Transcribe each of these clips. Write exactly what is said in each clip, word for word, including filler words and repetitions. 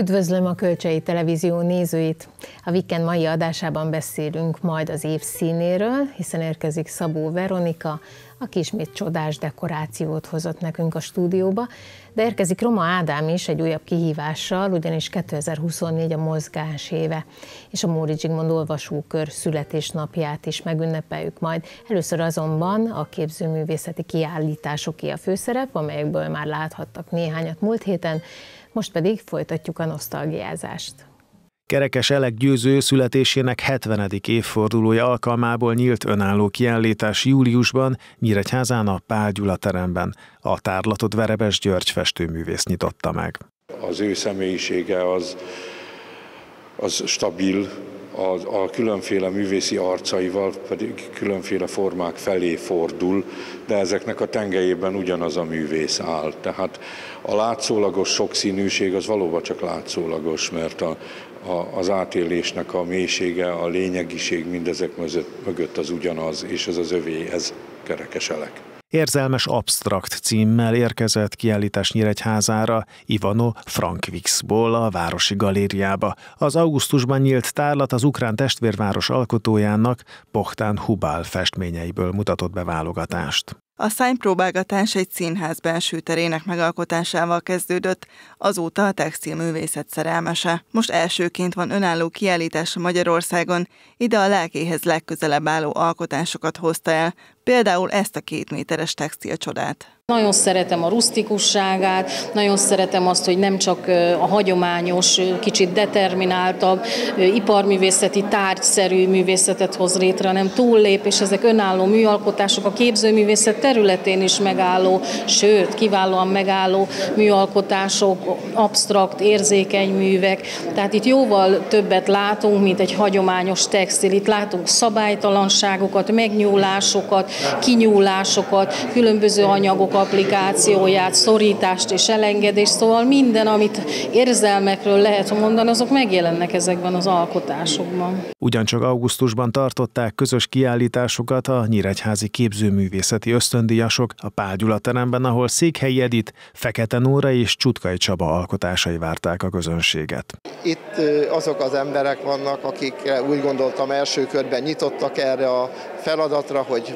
Üdvözlöm a Kölcsei Televízió nézőit! A Weekend mai adásában beszélünk majd az év színéről, hiszen érkezik Szabó Veronika, aki ismét csodás dekorációt hozott nekünk a stúdióba, de érkezik Roma Ádám is egy újabb kihívással, ugyanis kétezer-huszonnégy a mozgás éve, és a Móricz Zsigmond olvasókör születésnapját is megünnepeljük majd. Először azonban a képzőművészeti kiállításoké a főszerep, amelyekből már láthattak néhányat múlt héten, most pedig folytatjuk a nosztalgiázást. Kerekes Elek Győző születésének hetvenedik évfordulója alkalmából nyílt önálló kiállítás júliusban Nyíregyházán a Pál Gyula teremben. A tárlatot Verebes György festőművész nyitotta meg. Az ő személyisége az, az stabil, a, a különféle művészi arcaival pedig különféle formák felé fordul, de ezeknek a tengelyében ugyanaz a művész áll. Tehát a látszólagos sokszínűség az valóban csak látszólagos, mert a, a, az átélésnek a mélysége, a lényegiség mindezek mögött az ugyanaz, és ez az övé, ez Kerekes Elek. Érzelmes absztrakt címmel érkezett kiállítás Nyíregyházára Ivano Frankivicból a Városi Galériába. Az augusztusban nyílt tárlat az ukrán testvérváros alkotójának, Bohtán Hubál festményeiből mutatott be válogatást. A szárnypróbálgatás egy színház belső terének megalkotásával kezdődött, azóta a textilművészet szerelmese. Most elsőként van önálló kiállítása Magyarországon, ide a lelkéhez legközelebb álló alkotásokat hozta el, például ezt a két méteres textilcsodát. Nagyon szeretem a rusztikusságát, nagyon szeretem azt, hogy nem csak a hagyományos, kicsit determináltabb, iparművészeti, tárgyszerű művészetet hoz létre, hanem túllép, és ezek önálló műalkotások, a képzőművészet területén is megálló, sőt, kiválóan megálló műalkotások, absztrakt, érzékeny művek. Tehát itt jóval többet látunk, mint egy hagyományos textil. Itt látunk szabálytalanságokat, megnyúlásokat, kinyúlásokat, különböző anyagok applikációját, szorítást és elengedést, szóval minden, amit érzelmekről lehet mondani, azok megjelennek ezekben az alkotásokban. Ugyancsak augusztusban tartották közös kiállításokat a nyíregyházi képzőművészeti ösztöndíjasok a Pál Gyula teremben, ahol Székhelyi Edit, Fekete Nóra és Csutkai Csaba alkotásai várták a közönséget. Itt azok az emberek vannak, akik úgy gondoltam első körben nyitottak erre a feladatra, hogy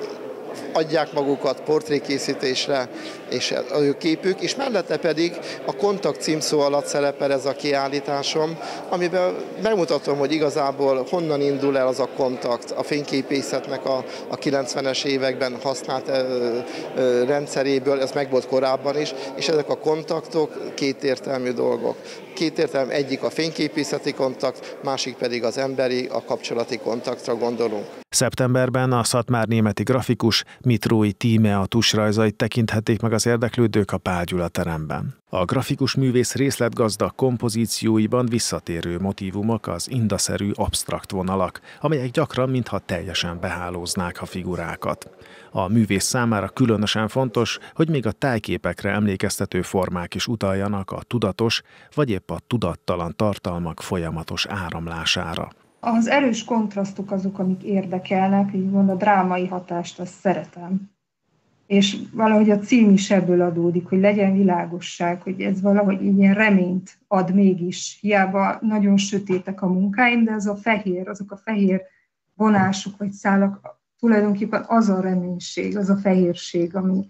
adják magukat portrékészítésre, és a ő képük, és mellette pedig a Kontakt címszó alatt szerepel ez a kiállításom, amiben megmutatom, hogy igazából honnan indul el az a kontakt a fényképészetnek a, a kilencvenes években használt ö, ö, rendszeréből, ez meg volt korábban is, és ezek a kontaktok kétértelmű dolgok. Kétértelmű, egyik a fényképészeti kontakt, másik pedig az emberi, a kapcsolati kontaktra gondolunk. Szeptemberben a szatmárnémeti grafikus Mitrói Tíme tusrajzait tekinthetik meg az érdeklődők a Pál Gyula teremben. A grafikus művész részletgazdag kompozícióiban visszatérő motívumok az indaszerű absztrakt vonalak, amelyek gyakran mintha teljesen behálóznák a figurákat. A művész számára különösen fontos, hogy még a tájképekre emlékeztető formák is utaljanak a tudatos vagy épp a tudattalan tartalmak folyamatos áramlására. Az erős kontrasztok azok, amik érdekelnek, így mond a drámai hatást, azt szeretem. És valahogy a cím is ebből adódik, hogy legyen világosság, hogy ez valahogy ilyen reményt ad mégis. Hiába nagyon sötétek a munkáim, de ez a fehér, azok a fehér vonások vagy szálak, tulajdonképpen az a reménység, az a fehérség, ami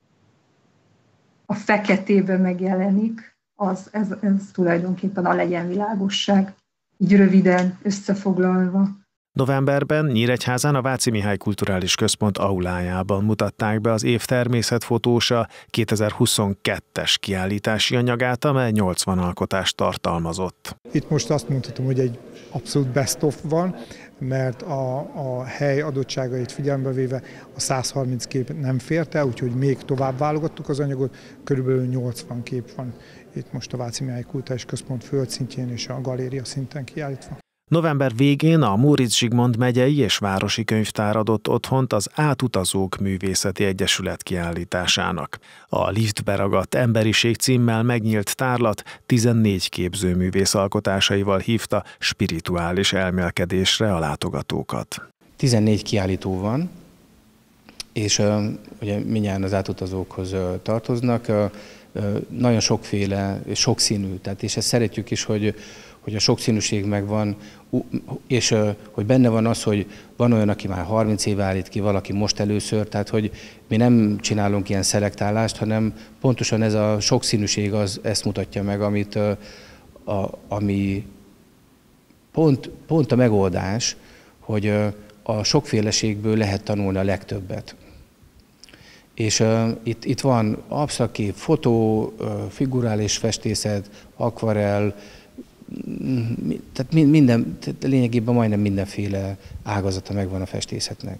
a feketében megjelenik, az, ez, ez tulajdonképpen a legyen világosság. Így röviden összefoglalva. Novemberben Nyíregyházán a Váci Mihály Kulturális Központ aulájában mutatták be az év természetfotósa kétezer-huszonkettes kiállítási anyagát, amely nyolcvan alkotást tartalmazott. Itt most azt mondhatom, hogy egy abszolút best of van, mert a, a hely adottságait figyelembe véve a száz harminc kép nem fért el, úgyhogy még tovább válogattuk az anyagot, körülbelül nyolcvan kép van itt most a Váci Mihály Kulturális Központ földszintjén és a galéria szinten kiállítva. November végén a Móricz Zsigmond megyei és városi könyvtár adott otthont az Átutazók Művészeti Egyesület kiállításának. A Liftbe ragadt emberiség címmel megnyílt tárlat tizennégy képzőművész alkotásaival hívta spirituális elmélkedésre a látogatókat. tizennégy kiállító van, és ugye mindjárt az átutazókhoz tartoznak. nagyon sokféle, sokszínű, tehát és ezt szeretjük is, hogy, hogy a sokszínűség megvan, és hogy benne van az, hogy van olyan, aki már harminc éve állít ki, valaki most először, tehát hogy mi nem csinálunk ilyen szelektálást, hanem pontosan ez a sokszínűség az, ezt mutatja meg, amit, a, ami pont, pont a megoldás, hogy a sokféleségből lehet tanulni a legtöbbet. És uh, itt, itt van absztrakt kép, fotó, uh, figurális festészet, akvarell, tehát minden, tehát lényegében majdnem mindenféle ágazata megvan a festészetnek.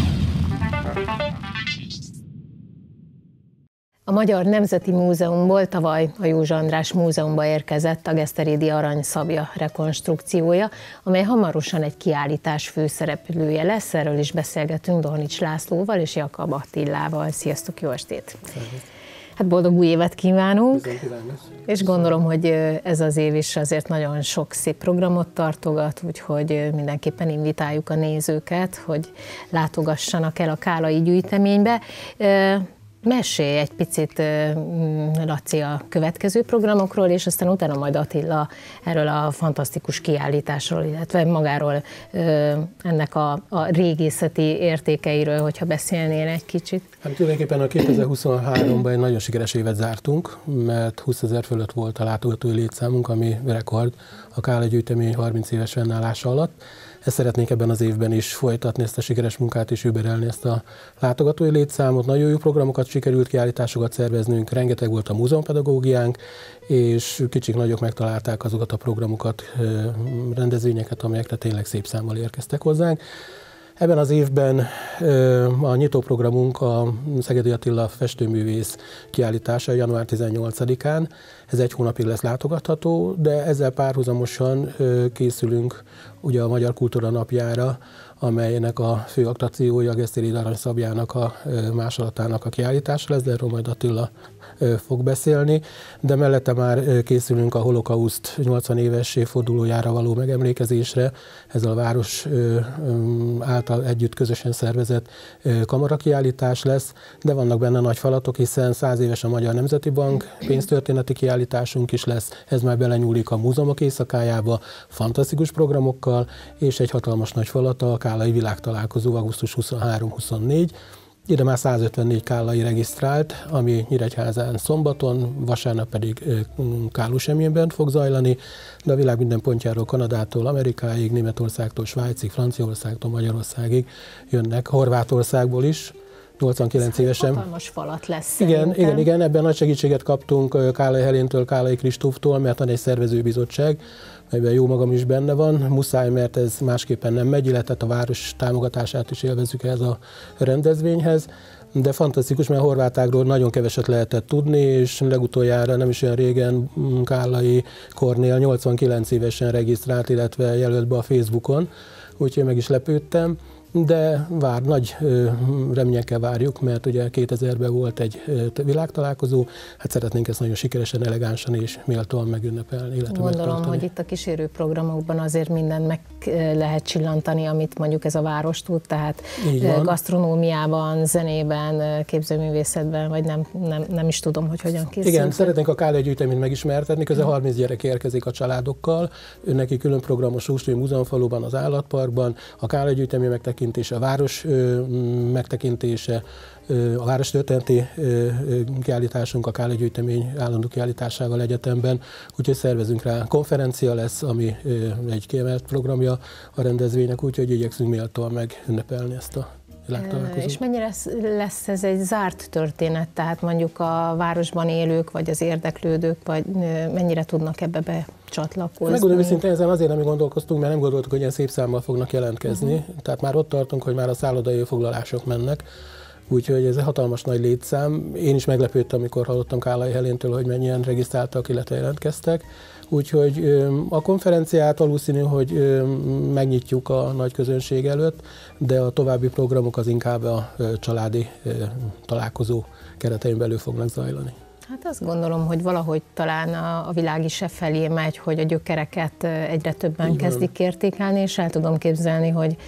A Magyar Nemzeti Múzeumból tavaly a József András Múzeumba érkezett a Geszterédi aranyszabja rekonstrukciója, amely hamarosan egy kiállítás főszereplője lesz. Erről is beszélgetünk Dornics Lászlóval és Jakab Attilával. Sziasztok, jó estét! Hát boldog új évet kívánunk! És gondolom, hogy ez az év is azért nagyon sok szép programot tartogat, úgyhogy mindenképpen invitáljuk a nézőket, hogy látogassanak el a Kálai gyűjteménybe. Mesélj egy picit, Laci, a következő programokról, és aztán utána majd Attila erről a fantasztikus kiállításról, illetve magáról ennek a, a régészeti értékeiről, hogyha beszélnél egy kicsit. Hát tulajdonképpen a kétezer-huszonháromban egy nagyon sikeres évet zártunk, mert húszezer fölött volt a látogatói létszámunk, ami rekord a Kálai gyűjtemény harminc éves fennállása alatt. Ezt szeretnénk ebben az évben is folytatni, ezt a sikeres munkát és überelni ezt a látogatói létszámot. Nagyon jó programokat sikerült, kiállításokat szerveznünk, rengeteg volt a múzeumpedagógiánk, és kicsik nagyok megtalálták azokat a programokat, rendezvényeket, amelyekre tényleg szép számmal érkeztek hozzánk. Ebben az évben a nyitóprogramunk a Szegedi Attila festőművész kiállítása január tizennyolcadikán. Ez egy hónapig lesz látogatható, de ezzel párhuzamosan készülünk ugye a Magyar Kultúra Napjára, amelynek a fő attrakciója a Geszterédi aranyszabjának a másolatának a kiállítása lesz, de erről majd Attila fog beszélni, de mellette már készülünk a holokauszt nyolcvan éves évfordulójára való megemlékezésre, ezzel a város által együtt közösen szervezett kamarakiállítás lesz, de vannak benne nagy falatok, hiszen száz éves a Magyar Nemzeti Bank pénztörténeti kiállításunk is lesz, ez már belenyúlik a múzeumok éjszakájába, fantasztikus programokkal, és egy hatalmas nagy falat a Kálai világtalálkozó augusztus huszonhárom-huszonnégy. Ide már százötvennégy kálai regisztrált, ami Nyíregyházán szombaton, vasárnap pedig Kálusemjében fog zajlani, de a világ minden pontjáról, Kanadától, Amerikáig, Németországtól, Svájcig, Franciaországtól, Magyarországig jönnek, Horvátországból is. nyolcvankilenc évesen. Hatalmas falat lesz. Igen, szerintem. igen, igen, ebben nagy segítséget kaptunk Kálai Heléntől, Kálai Kristóftól, mert van egy szervezőbizottság, melyben jó magam is benne van. Muszáj, mert ez másképpen nem megy, illetve a város támogatását is élvezzük ehhez a rendezvényhez. De fantasztikus, mert horvátágról nagyon keveset lehetett tudni, és legutoljára nem is olyan régen Kálai Kornél nyolcvankilenc évesen regisztrált, illetve jelölt be a Facebookon, úgyhogy meg is lepődtem. De vár, nagy reményekkel várjuk, mert ugye kétezerben volt egy világtalálkozó, hát szeretnénk ezt nagyon sikeresen, elegánsan és méltóan megünnepelni, illetve Gondolom, megtartani. hogy itt a kísérő programokban azért mindent meg lehet csillantani, amit mondjuk ez a város tud, tehát gasztronómiában, zenében, képzőművészetben, vagy nem, nem, nem is tudom, hogy hogyan készül. Igen, szeretnénk a Kálai gyűjteményt megismertetni, közel harminc gyerek érkezik a családokkal, neki külön program a Sóstői Múzeumfaluban, az Állatparkban, a Kálai gyűjtemény megtekintése, a város megtekintése, a várostörténeti kiállításunk a Kálai gyűjtemény állandó kiállításával egyetemben, úgyhogy szervezünk rá. Konferencia lesz, ami egy kiemelt programja a rendezvénynek, úgyhogy igyekszünk méltóan megünnepelni ezt a világtalálkozót. És mennyire lesz ez egy zárt történet, tehát mondjuk a városban élők, vagy az érdeklődők, vagy mennyire tudnak ebbe becsatlakozni? Megmondom őszintén, ezen azért nem gondolkoztunk, mert nem gondoltuk, hogy ilyen szép számmal fognak jelentkezni. Uh-huh. Tehát már ott tartunk, hogy már a szállodai foglalások mennek. Úgyhogy ez egy hatalmas nagy létszám. Én is meglepődtem, amikor hallottam Kálai Heléntől, hogy mennyien regisztráltak, illetve jelentkeztek. Úgyhogy a konferenciát valószínű, hogy megnyitjuk a nagy közönség előtt, de a további programok az inkább a családi találkozó keretein belül fognak zajlani. Hát azt gondolom, hogy valahogy talán a, a világ is e felé megy, hogy a gyökereket egyre többen kezdik értékelni, és el tudom képzelni, hogy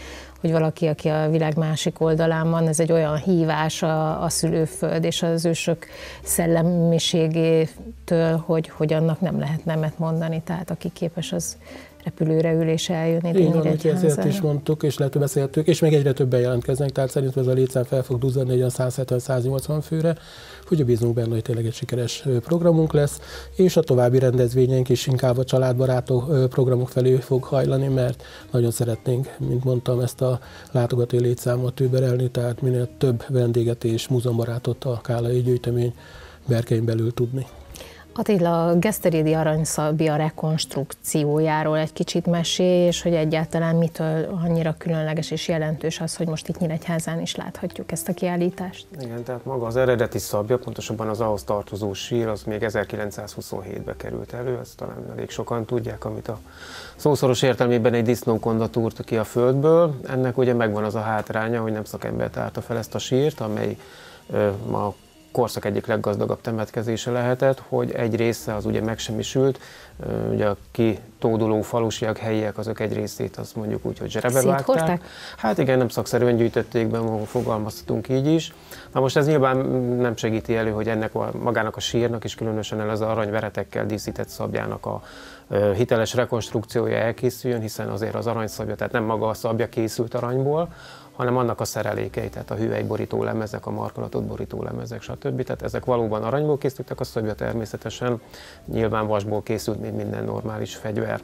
hogy valaki, aki a világ másik oldalán van, ez egy olyan hívás a, a szülőföld és az ősök szellemiségétől, hogy, hogy annak nem lehet nemet mondani, tehát aki képes, az repülőre ül és eljönni. Így van, hogy ezért is mondtuk, és lehet, beszéltük, és még egyre többen jelentkeznek, tehát szerintem ez a létszám fel fog duzzadni egy olyan száz hetven száz nyolcvan főre, hogy bízunk benne, hogy tényleg egy sikeres programunk lesz, és a további rendezvényeink is inkább a családbarátó programok felé fog hajlani, mert nagyon szeretnénk, mint mondtam, ezt a látogatói létszámot überelni, tehát minél több vendéget és múzeumbarátot a Kálai gyűjtemény berkein belül tudni. Attila, a Geszterédi aranyszabja rekonstrukciójáról egy kicsit mesélj, és hogy egyáltalán mitől annyira különleges és jelentős az, hogy most itt Nyíregyházán is láthatjuk ezt a kiállítást. Igen, tehát maga az eredeti szabja, pontosabban az ahhoz tartozó sír, az még ezerkilencszázhuszonhétben került elő, ezt talán elég sokan tudják, amit a szószoros értelmében egy disznókonda túrta ki a földből. Ennek ugye megvan az a hátránya, hogy nem szakember tárta fel ezt a sírt, amely ma korszak egyik leggazdagabb temetkezése lehetett, hogy egy része az ugye megsemmisült, ugye a kitóduló falusiak, helyiek, azok egy részét azt mondjuk úgy, hogy zserebe vágták. Hát igen, nem szakszerűen gyűjtötték be, fogalmazhatunk így is. Na most ez nyilván nem segíti elő, hogy ennek a, magának a sírnak is, különösen el az aranyveretekkel díszített szabjának a hiteles rekonstrukciója elkészüljön, hiszen azért az aranyszabja, tehát nem maga a szabja készült aranyból, hanem annak a szerelékei, tehát a hüvelyborító lemezek, a markolatot borító lemezek, stb. Tehát ezek valóban aranyból készültek, a szabja természetesen nyilván vasból készült, mint minden normális fegyver.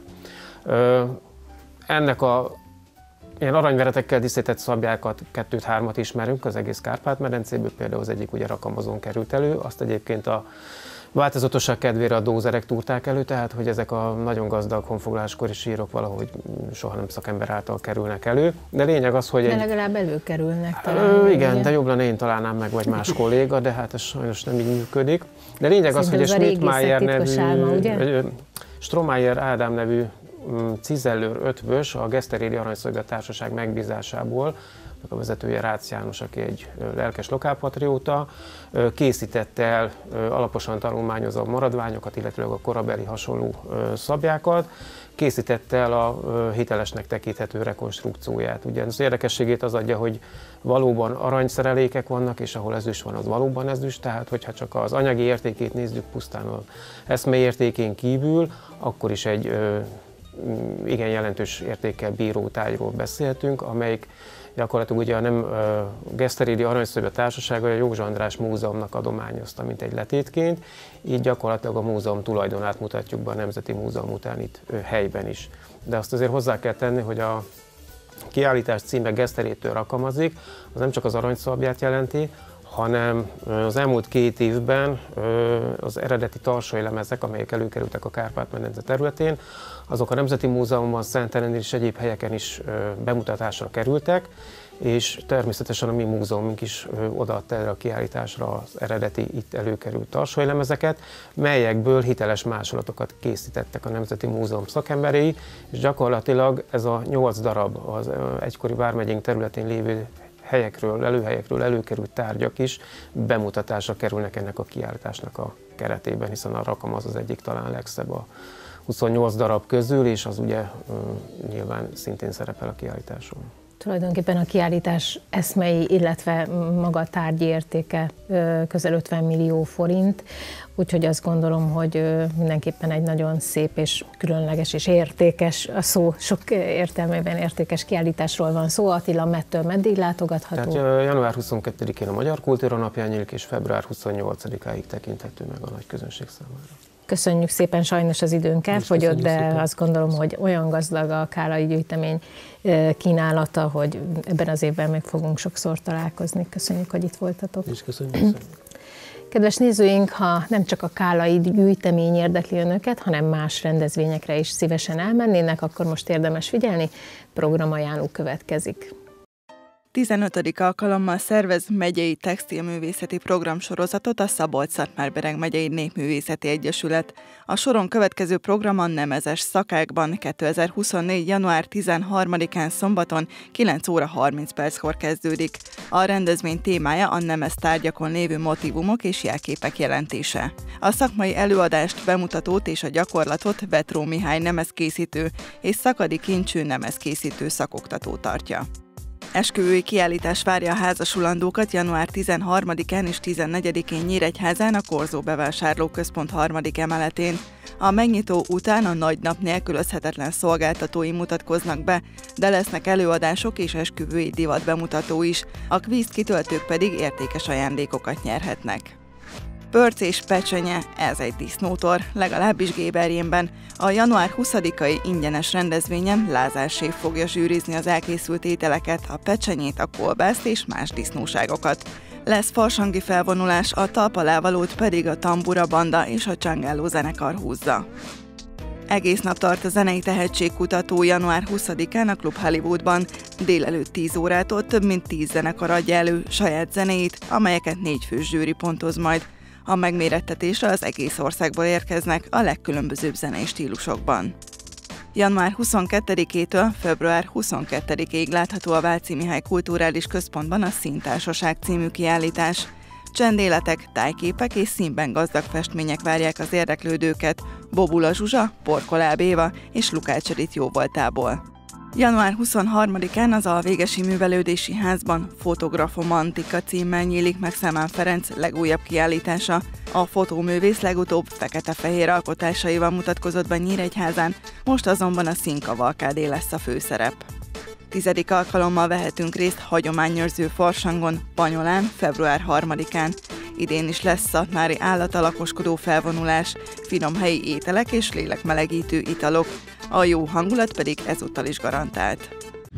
Ennek a ilyen aranyveretekkel díszített szabjákat, kettőt-hármat ismerünk az egész Kárpát-medencéből, például az egyik ugye Rakamazon került elő, azt egyébként a változatosság kedvére a dózerek túrták elő, tehát hogy ezek a nagyon gazdag honfoglaláskori sírok valahogy soha nem szakember által kerülnek elő. De lényeg az, hogy... De egy... legalább előkerülnek talán. Ö, igen, ugye? De jobb lenne én találnám meg, vagy más kolléga, de hát ez sajnos nem így működik. De lényeg az, hogy a Schmidt-Mayer nevű, álma, Strohmayer Ádám nevű cizellőr ötvös a Geszterédi Aranyszabja Társaság megbízásából, a vezetője Rácz János, aki egy lelkes lokálpatrióta, készítette el alaposan tanulmányozó maradványokat, illetve a korabeli hasonló szabjákat, készítette el a hitelesnek tekinthető rekonstrukcióját. Ugye az érdekességét az adja, hogy valóban aranyszerelékek vannak, és ahol ezüst van, az valóban ezüst, tehát hogyha csak az anyagi értékét nézzük pusztán az eszmei értékén kívül, akkor is egy igen jelentős értékkel bíró tárgyról beszélhetünk, amelyik gyakorlatilag ugye a nem Geszterédi Aranyszabja Társasága a József András Múzeumnak adományozta, mint egy letétként, így gyakorlatilag a múzeum tulajdonát mutatjuk be a Nemzeti Múzeum után itt helyben is. De azt azért hozzá kell tenni, hogy a kiállítás címe Geszterétől Rakamazik, az nem csak az aranyszabját jelenti, hanem az elmúlt két évben az eredeti tarsai lemezek, amelyek előkerültek a Kárpát-medence területén, azok a Nemzeti Múzeumban, Szentelenél és egyéb helyeken is bemutatásra kerültek, és természetesen a mi múzeumunk is odaadta erre a kiállításra az eredeti itt előkerült tarsai lemezeket, melyekből hiteles másolatokat készítettek a Nemzeti Múzeum szakemberei, és gyakorlatilag ez a nyolc darab az egykori vármegyénk területén lévő helyekről, lelőhelyekről előkerült tárgyak is bemutatásra kerülnek ennek a kiállításnak a keretében, hiszen a Rakamaz az egyik talán legszebb a huszonnyolc darab közül, és az ugye nyilván szintén szerepel a kiállításon. Tulajdonképpen a kiállítás eszmei, illetve maga a tárgyi értéke közel ötven millió forint, úgyhogy azt gondolom, hogy mindenképpen egy nagyon szép és különleges és értékes, a szó sok értelmében értékes kiállításról van szó. Attila, mettől meddig látogatható? Tehát január huszonkettedikén a Magyar Kultúra Napján nyílik, és február huszonnyolcadikáig tekinthető meg a nagy közönség számára. Köszönjük szépen, sajnos az időnk elfogyott, de szépen. Azt gondolom, hogy olyan gazdag a Kálai gyűjtemény kínálata, hogy ebben az évben még fogunk sokszor találkozni. Köszönjük, hogy itt voltatok. És köszönjük. Kedves nézőink, ha nem csak a Kálai gyűjtemény érdekli önöket, hanem más rendezvényekre is szívesen elmennének, akkor most érdemes figyelni, programajánló következik. tizenötödik alkalommal szervez megyei textilművészeti programsorozatot a Szabolcs-Szatmár-Bereg megyei Népművészeti Egyesület. A soron következő program a nemezes szakákban kétezer-huszonnégy. január tizenharmadikán szombaton kilenc óra harminc perckor kezdődik. A rendezvény témája a nemes tárgyakon lévő motívumok és jelképek jelentése. A szakmai előadást, bemutatót és a gyakorlatot Vetró Mihály nemezkészítő és Szakadi Kincső nemezkészítő szakoktató tartja. Esküvői kiállítás várja a házasulandókat január tizenharmadikán és tizennegyedikén Nyíregyházán a Korzó bevásárlóközpont harmadik emeletén. A megnyitó után a nagy nap nélkülözhetetlen szolgáltatói mutatkoznak be, de lesznek előadások és esküvői divat bemutató is, a kvízt kitöltők pedig értékes ajándékokat nyerhetnek. Pörc és pecsenye, ez egy disznótor, legalábbis Géberjénben. A január huszadikai ingyenes rendezvényen Lázár séf fogja zsűrizni az elkészült ételeket, a pecsenyét, a kolbászt és más disznóságokat. Lesz farsangi felvonulás, a talpalávalót pedig a Tambura Banda és a Csangáló zenekar húzza. Egész nap tart a zenei tehetségkutató január huszadikán a Klub Hollywoodban. Délelőtt tíz órától több mint tíz zenekar adja elő saját zenéit, amelyeket négy fős zsűri pontoz majd. A megmérettetésre az egész országból érkeznek a legkülönbözőbb zenei stílusokban. január huszonkettedikétől február huszonkettedikéig látható a Váci Mihály Kulturális Központban a Színtársaság című kiállítás. Csendéletek, tájképek és színben gazdag festmények várják az érdeklődőket Bobula Zsuzsa, Porkoláb Éva és Lukács Edith jóvoltából. január huszonharmadikán az Alvégesi Művelődési Házban Fotografomantika címmel nyílik meg Szemán Ferenc legújabb kiállítása. A fotóművész legutóbb fekete-fehér alkotásaival mutatkozott be Nyíregyházán, most azonban a színkavalkádé lesz a főszerep. Tizedik alkalommal vehetünk részt hagyományőrző farsangon, Banyolán, február harmadikán. Idén is lesz szatmári állatalakoskodó felvonulás, finom helyi ételek és lélekmelegítő italok. A jó hangulat pedig ezúttal is garantált.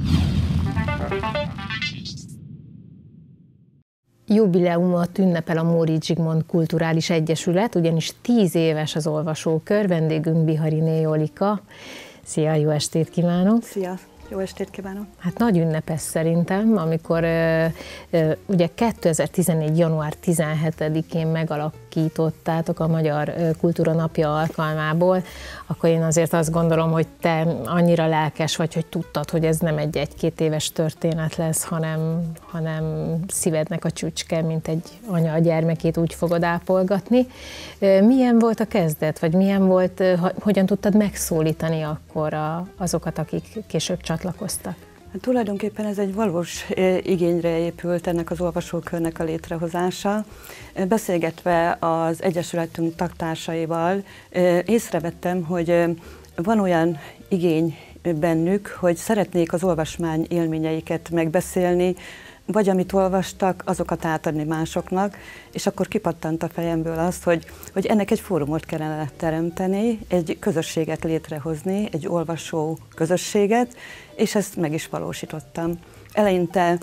Jubileumot ünnepel a Móricz Zsigmond Kulturális Egyesület, ugyanis tíz éves az olvasókör, vendégünk Bihariné Jolika. Szia, jó estét kívánok! Szia! Jó estét kívánok! Hát nagy ünnepes szerintem, amikor ö, ö, ugye kétezer-tizennégy. január tizenhetedikén megalakítottátok a Magyar Kultúra Napja alkalmából, akkor én azért azt gondolom, hogy te annyira lelkes vagy, hogy tudtad, hogy ez nem egy egy-két éves történet lesz, hanem, hanem szívednek a csücske, mint egy anya a gyermekét úgy fogod ápolgatni. Milyen volt a kezdet, vagy milyen volt, hogyan tudtad megszólítani akkor a, azokat, akik később csatlakoztak? Hát tulajdonképpen ez egy valós igényre épült ennek az olvasókörnek a létrehozása. Beszélgetve az Egyesületünk tagtársaival észrevettem, hogy van olyan igény bennük, hogy szeretnék az olvasmány élményeiket megbeszélni, vagy amit olvastak, azokat átadni másoknak, és akkor kipattant a fejemből az, hogy, hogy ennek egy fórumot kellene teremteni, egy közösséget létrehozni, egy olvasó közösséget, és ezt meg is valósítottam. Eleinte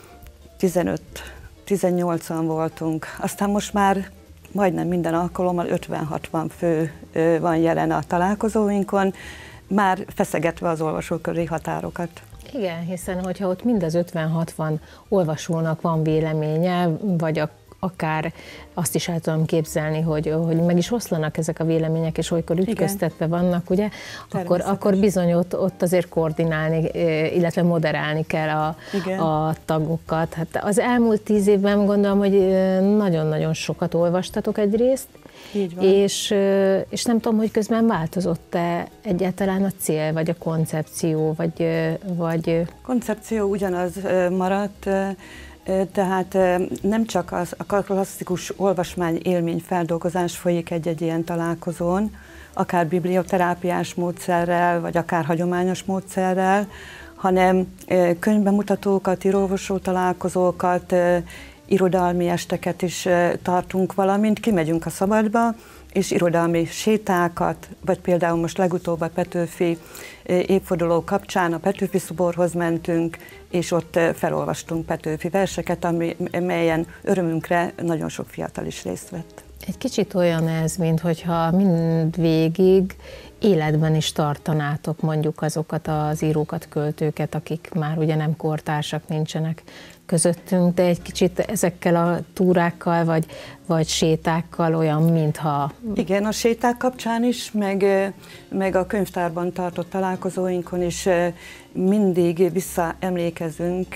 tizenöt-tizennyolcan voltunk, aztán most már majdnem minden alkalommal ötven-hatvan fő van jelen a találkozóinkon, már feszegetve az olvasóköri határokat. Igen, hiszen hogyha ott mind az ötven-hatvan olvasónak van véleménye, vagy a, akár azt is el tudom képzelni, hogy, hogy meg is oszlanak ezek a vélemények, és olykor ütköztetve vannak, ugye, akkor, akkor bizony ott, ott azért koordinálni, illetve moderálni kell a, a tagokat. Hát az elmúlt tíz évben gondolom, hogy nagyon-nagyon sokat olvastatok egyrészt, és, és nem tudom, hogy közben változott-e egyáltalán a cél, vagy a koncepció, vagy... vagy... Koncepció ugyanaz maradt, tehát nem csak az, a klasszikus olvasmány élmény feldolgozás folyik egy-egy ilyen találkozón, akár biblioterápiás módszerrel, vagy akár hagyományos módszerrel, hanem könyvbemutatókat, íróolvasó találkozókat, irodalmi esteket is tartunk, valamint kimegyünk a szabadba, és irodalmi sétákat, vagy például most legutóbb a Petőfi évforduló kapcsán a Petőfi szoborhoz mentünk, és ott felolvastunk Petőfi verseket, ami, melyen örömünkre nagyon sok fiatal is részt vett. Egy kicsit olyan ez, mint hogyha mindvégig életben is tartanátok mondjuk azokat az írókat, költőket, akik már ugye nem kortársak, nincsenek közöttünk, de egy kicsit ezekkel a túrákkal vagy, vagy sétákkal olyan, mintha... Igen, a séták kapcsán is, meg, meg a könyvtárban tartott találkozóinkon is mindig visszaemlékezünk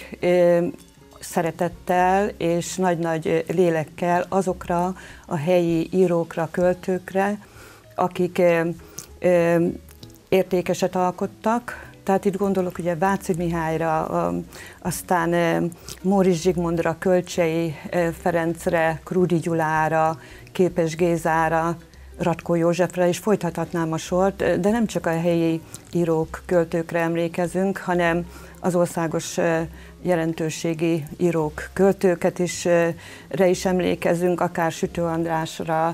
szeretettel és nagy-nagy lélekkel azokra a helyi írókra, költőkre, akik értékeset alkottak, Tehát itt gondolok ugye Váci Mihályra, aztán Móricz Zsigmondra, Kölcsey Ferencre, Krúdy Gyulára, Képes Gézára, Ratkó Józsefre, és folytathatnám a sort, de nem csak a helyi írók, költőkre emlékezünk, hanem az országos jelentőségi írók, költőket is re is emlékezünk, akár Sütő Andrásra,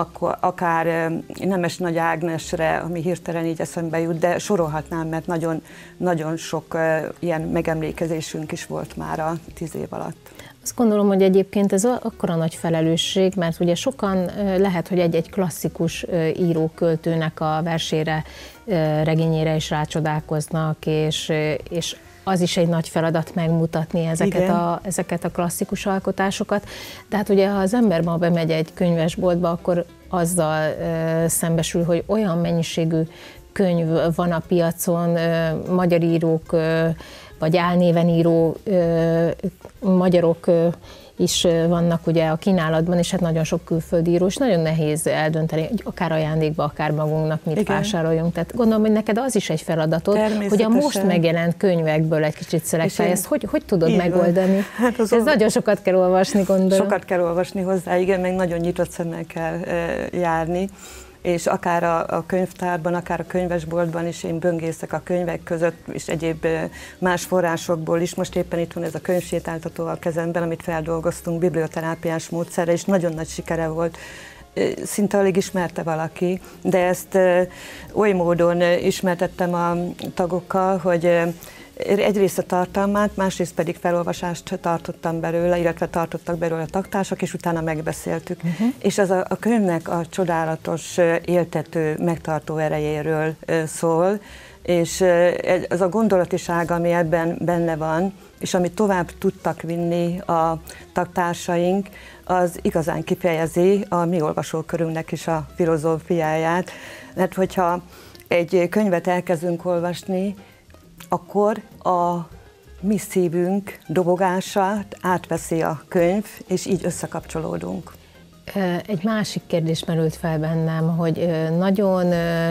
akár Nemes Nagy Ágnesre, ami hirtelen így eszembe jut, de sorolhatnám, mert nagyon, nagyon sok ilyen megemlékezésünk is volt már a tíz év alatt. Azt gondolom, hogy egyébként ez akkora nagy felelősség, mert ugye sokan lehet, hogy egy-egy klasszikus író-költőnek a versére, regényére is rácsodálkoznak, és, és az is egy nagy feladat megmutatni ezeket a, ezeket a klasszikus alkotásokat. Tehát ugye, ha az ember ma bemegy egy könyvesboltba, akkor azzal ö, szembesül, hogy olyan mennyiségű könyv van a piacon, ö, magyar írók, ö, vagy álnéven író ö, magyarok ö, is vannak ugye a kínálatban, és hát nagyon sok külföldi író, és nagyon nehéz eldönteni, hogy akár ajándékba, akár magunknak mit Igen. vásároljunk. Tehát gondolom, hogy neked az is egy feladatod, hogy a most megjelent könyvekből egy kicsit szelektálj. Ezt hogy, hogy tudod Igen. megoldani? Hát Ez ol... nagyon sokat kell olvasni, gondolom. Sokat kell olvasni hozzá, igen, meg nagyon nyitott szemmel kell e, járni. És akár a, a könyvtárban, akár a könyvesboltban is én böngészek a könyvek között, és egyéb más forrásokból is. Most éppen itt van ez a könyvsétáltató a kezemben, amit feldolgoztunk biblioterápiás módszerre, és nagyon nagy sikere volt. Szinte alig ismerte valaki, de ezt oly módon ismertettem a tagokkal, hogy egyrészt a tartalmát, másrészt pedig felolvasást tartottam belőle, illetve tartottak belőle a tagtársak, és utána megbeszéltük. Uh-huh. És ez a, a könyvnek a csodálatos, éltető, megtartó erejéről szól, és ez a gondolatiság, ami ebben benne van, és amit tovább tudtak vinni a tagtársaink, az igazán kifejezi a mi olvasókörünknek is a filozófiáját. Mert hogyha egy könyvet elkezdünk olvasni, akkor a mi szívünk dobogását átveszi a könyv, és így összekapcsolódunk. Egy másik kérdés merült fel bennem, hogy nagyon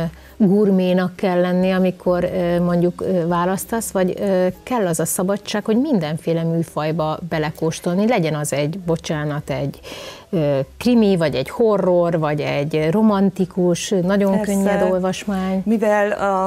gurménak kell lenni, amikor mondjuk választasz, vagy kell az a szabadság, hogy mindenféle műfajba belekóstolni, legyen az egy, bocsánat, egy krimi, vagy egy horror, vagy egy romantikus, nagyon Persze, könnyed olvasmány. Mivel a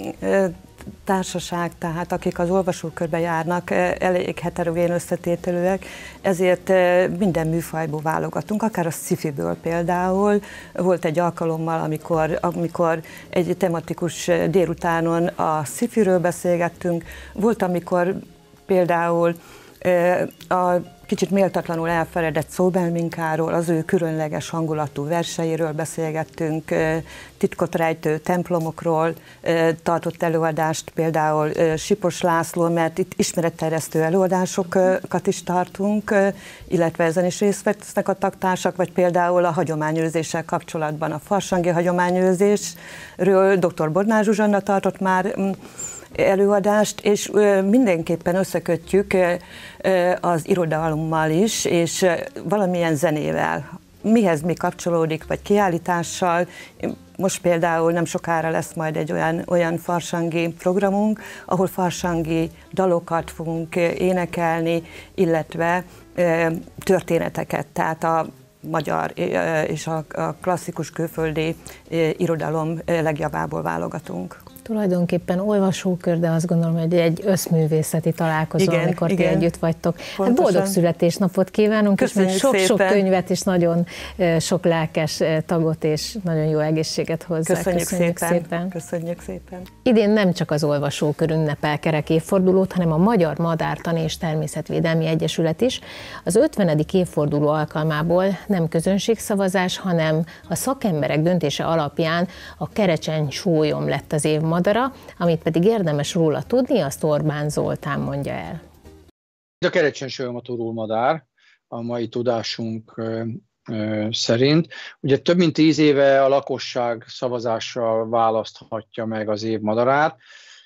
társaság, tehát akik az olvasókörbe járnak, elég heterogén összetételűek, ezért minden műfajból válogatunk, akár a sci-fiből például. Volt egy alkalommal, amikor, amikor egy tematikus délutánon a sci-firől beszélgettünk, volt, amikor például a kicsit méltatlanul elfeledett Szóbelminkáról, az ő különleges hangulatú verseiről beszélgettünk, titkot rejtő templomokról tartott előadást, például Sipos László, mert itt ismeretterjesztő előadásokat is tartunk, illetve ezen is részt vesznek a tagtársak, vagy például a hagyományőrzéssel kapcsolatban a farsangi hagyományőrzésről dr. Bodnár Zsuzsanna tartott már előadást, és mindenképpen összekötjük az irodalommal is, és valamilyen zenével. Mihez mi kapcsolódik, vagy kiállítással. Most például nem sokára lesz majd egy olyan, olyan farsangi programunk, ahol farsangi dalokat fogunk énekelni, illetve történeteket, tehát a magyar és a klasszikus külföldi irodalom legjavából válogatunk. Tulajdonképpen olvasókör, de azt gondolom, hogy egy összművészeti találkozó, igen, amikor igen. ti együtt vagytok. Hát boldog születésnapot kívánunk, Köszönjük és még sok-sok könyvet, és nagyon sok lelkes tagot, és nagyon jó egészséget hozzá. Köszönjük, Köszönjük szépen. szépen. Köszönjük szépen. Idén nem csak az olvasókör ünnepel kerek évfordulót, hanem a Magyar Madártani és Természetvédelmi Egyesület is. Az ötvenedik évforduló alkalmából nem közönségszavazás, hanem a szakemberek döntése alapján a kerecseny sólyom lett az év madara, amit pedig érdemes róla tudni, azt Orbán Zoltán mondja el. A kerecsensólyom a turulmadár, a mai tudásunk szerint. Ugye több mint tíz éve a lakosság szavazással választhatja meg az év madarát.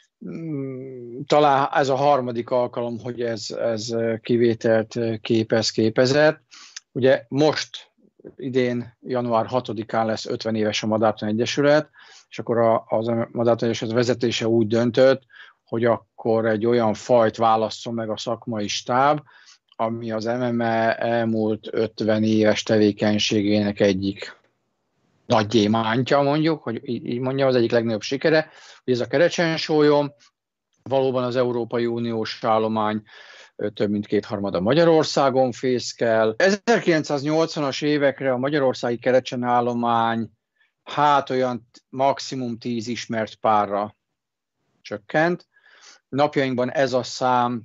Talán ez a harmadik alkalom, hogy ez, ez kivételt képez, képezett. Ugye most idén január hatodikán lesz ötven éves a Madártani Egyesület, és akkor a, az Madártani Egyesület vezetése úgy döntött, hogy akkor egy olyan fajt válasszon meg a szakmai stáb, ami az em em e elmúlt ötven éves tevékenységének egyik nagy gyémántja, mondjuk, hogy így mondjam, az egyik legnagyobb sikere, hogy ez a kerecsensólyom, valóban az Európai Uniós állomány több mint kétharmada Magyarországon fészkel. ezerkilencszáznyolcvanas évekre a magyarországi kerecsenállomány hát olyan maximum tíz ismert párra csökkent. Napjainkban ez a szám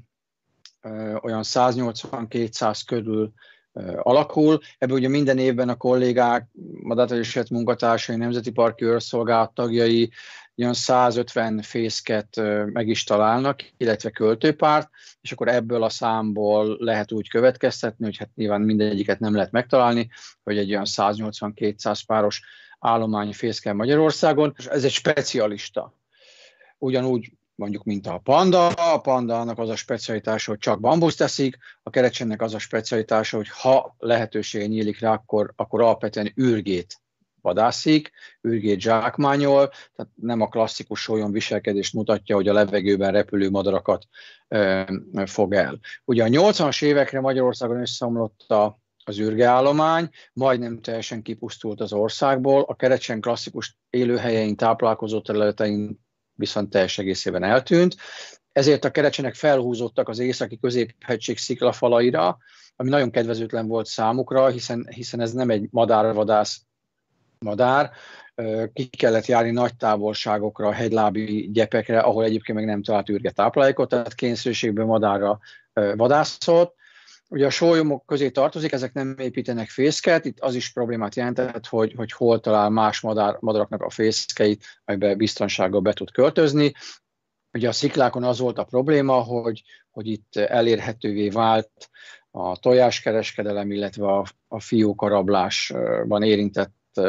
ö, olyan száznyolcvan-kétszáz körül ö, alakul. Ebből ugye minden évben a kollégák, madártanyészet munkatársai, Nemzeti Parki Őrszolgálat tagjai olyan százötven fészket ö, meg is találnak, illetve költőpárt, és akkor ebből a számból lehet úgy következtetni, hogy hát nyilván mindegyiket nem lehet megtalálni, hogy egy olyan száznyolcvan-kétszáz páros állomány fészkel Magyarországon, és ez egy specialista. Ugyanúgy mondjuk, mint a panda, a pandának az a specialitása, hogy csak bambusz teszik, a kerecsennek az a specialitása, hogy ha lehetősége nyílik rá, akkor, akkor alapvetően ürgét vadászik, ürgét zsákmányol, tehát nem a klasszikus sólyom viselkedést mutatja, hogy a levegőben repülő madarakat ö, fog el. Ugye a nyolcvanas évekre Magyarországon összeomlott a az ürgeállomány, majdnem teljesen kipusztult az országból, a kerecsen klasszikus élőhelyein, táplálkozó területein viszont teljes egészében eltűnt. Ezért a kerecsenek felhúzódtak az északi középhegység sziklafalaira, ami nagyon kedvezőtlen volt számukra, hiszen, hiszen ez nem egy madárvadász madár. Ki kellett járni nagy távolságokra, hegylábi gyepekre, ahol egyébként meg nem talált ürge táplálékot, tehát kényszerűségben madárra vadászott. Ugye a sólyomok közé tartozik, ezek nem építenek fészket, itt az is problémát jelentett, hogy, hogy hol talál más madár, madaraknak a fészkeit, amiben biztonsággal be tud költözni. Ugye a sziklákon az volt a probléma, hogy, hogy itt elérhetővé vált a tojáskereskedelem, illetve a, a fiókarablásban érintett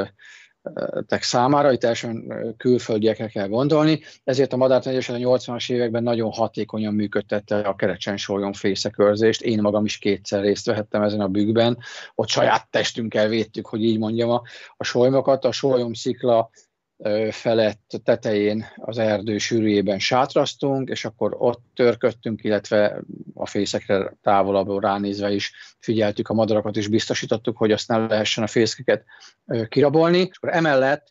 számára, itt elsőn külföldiekre kell gondolni, ezért a madártanyészet a nyolcvanas években nagyon hatékonyan működtette a kerecsensólyom fészekörzést. Én magam is kétszer részt vehettem ezen a bükkben, ott saját testünkkel védtük, hogy így mondjam, a, a sólymokat. A sólyomszikla felett tetején az erdő sűrűjében sátraztunk, és akkor ott törködtünk, illetve a fészekre távolabbról ránézve is figyeltük a madarakat, és biztosítottuk, hogy azt nem lehessen a fészkeket kirabolni. És akkor emellett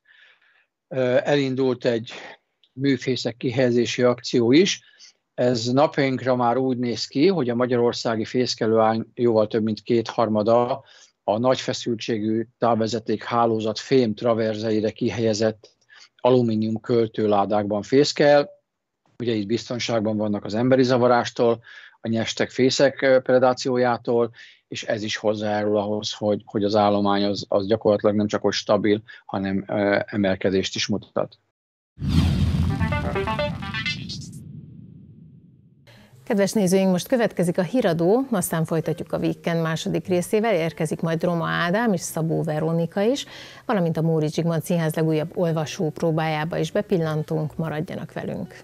elindult egy műfészek kihelyezési akció is. Ez napjainkra már úgy néz ki, hogy a magyarországi fészkelőány jóval több mint kétharmada a nagy feszültségű távvezeték hálózat fém traverzeire kihelyezett alumínium költőládákban fészkel. Ugye itt biztonságban vannak az emberi zavarástól, a nyestek fészek predációjától, és ez is hozzájárul ahhoz, hogy, hogy az állomány az, az gyakorlatilag nem csak hogy stabil, hanem ö, emelkedést is mutat. Kedves nézőink, most következik a híradó, aztán folytatjuk a Weekend második részével, érkezik majd Roma Ádám és Szabó Veronika is, valamint a Móricz Zsigmond Színház legújabb olvasó próbájába is bepillantunk, maradjanak velünk.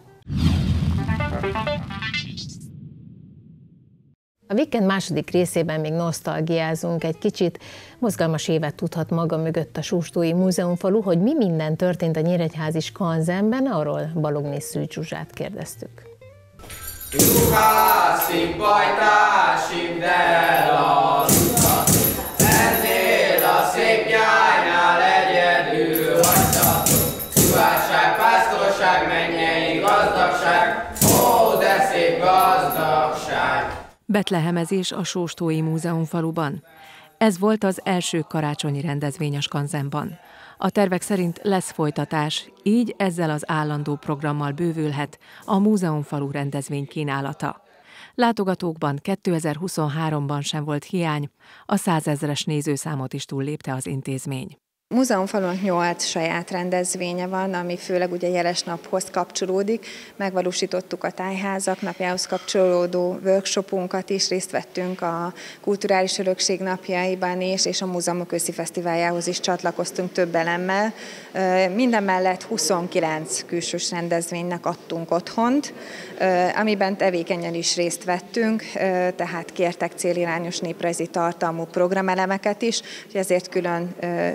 A Weekend második részében még nosztalgiázunk egy kicsit. Mozgalmas évet tudhat maga mögött a Sóstói Múzeumfalu, hogy mi minden történt a nyíregyházi skanzenben, arról Balogné Szűcs Zsuzsát kérdeztük. Juhászik, bajtásik, de lassat, ennél a szép nyájnál egyedül hagytatok. Juhásság, pásztorság, mennyei gazdagság, ó, de szép gazdagság. Betlehemezés a Sóstói Múzeumfaluban. Ez volt az első karácsonyi rendezvény a skanzenban. A tervek szerint lesz folytatás, így ezzel az állandó programmal bővülhet a Múzeumfalu rendezvény kínálata. Látogatókban kétezer-huszonháromban sem volt hiány, a százezres nézőszámot is túllépte az intézmény. Múzeumfalunak nyolc saját rendezvénye van, ami főleg ugye Jeles naphoz kapcsolódik. Megvalósítottuk a tájházak napjához kapcsolódó workshopunkat is, részt vettünk a kulturális örökség napjaiban is, és a múzeumok őszi fesztiváljához is csatlakoztunk több elemmel. Minden mellett huszonkilenc külsős rendezvénynek adtunk otthont, amiben tevékenyen is részt vettünk, tehát kértek célirányos néprajzi tartalmú programelemeket is, ezért külön hálás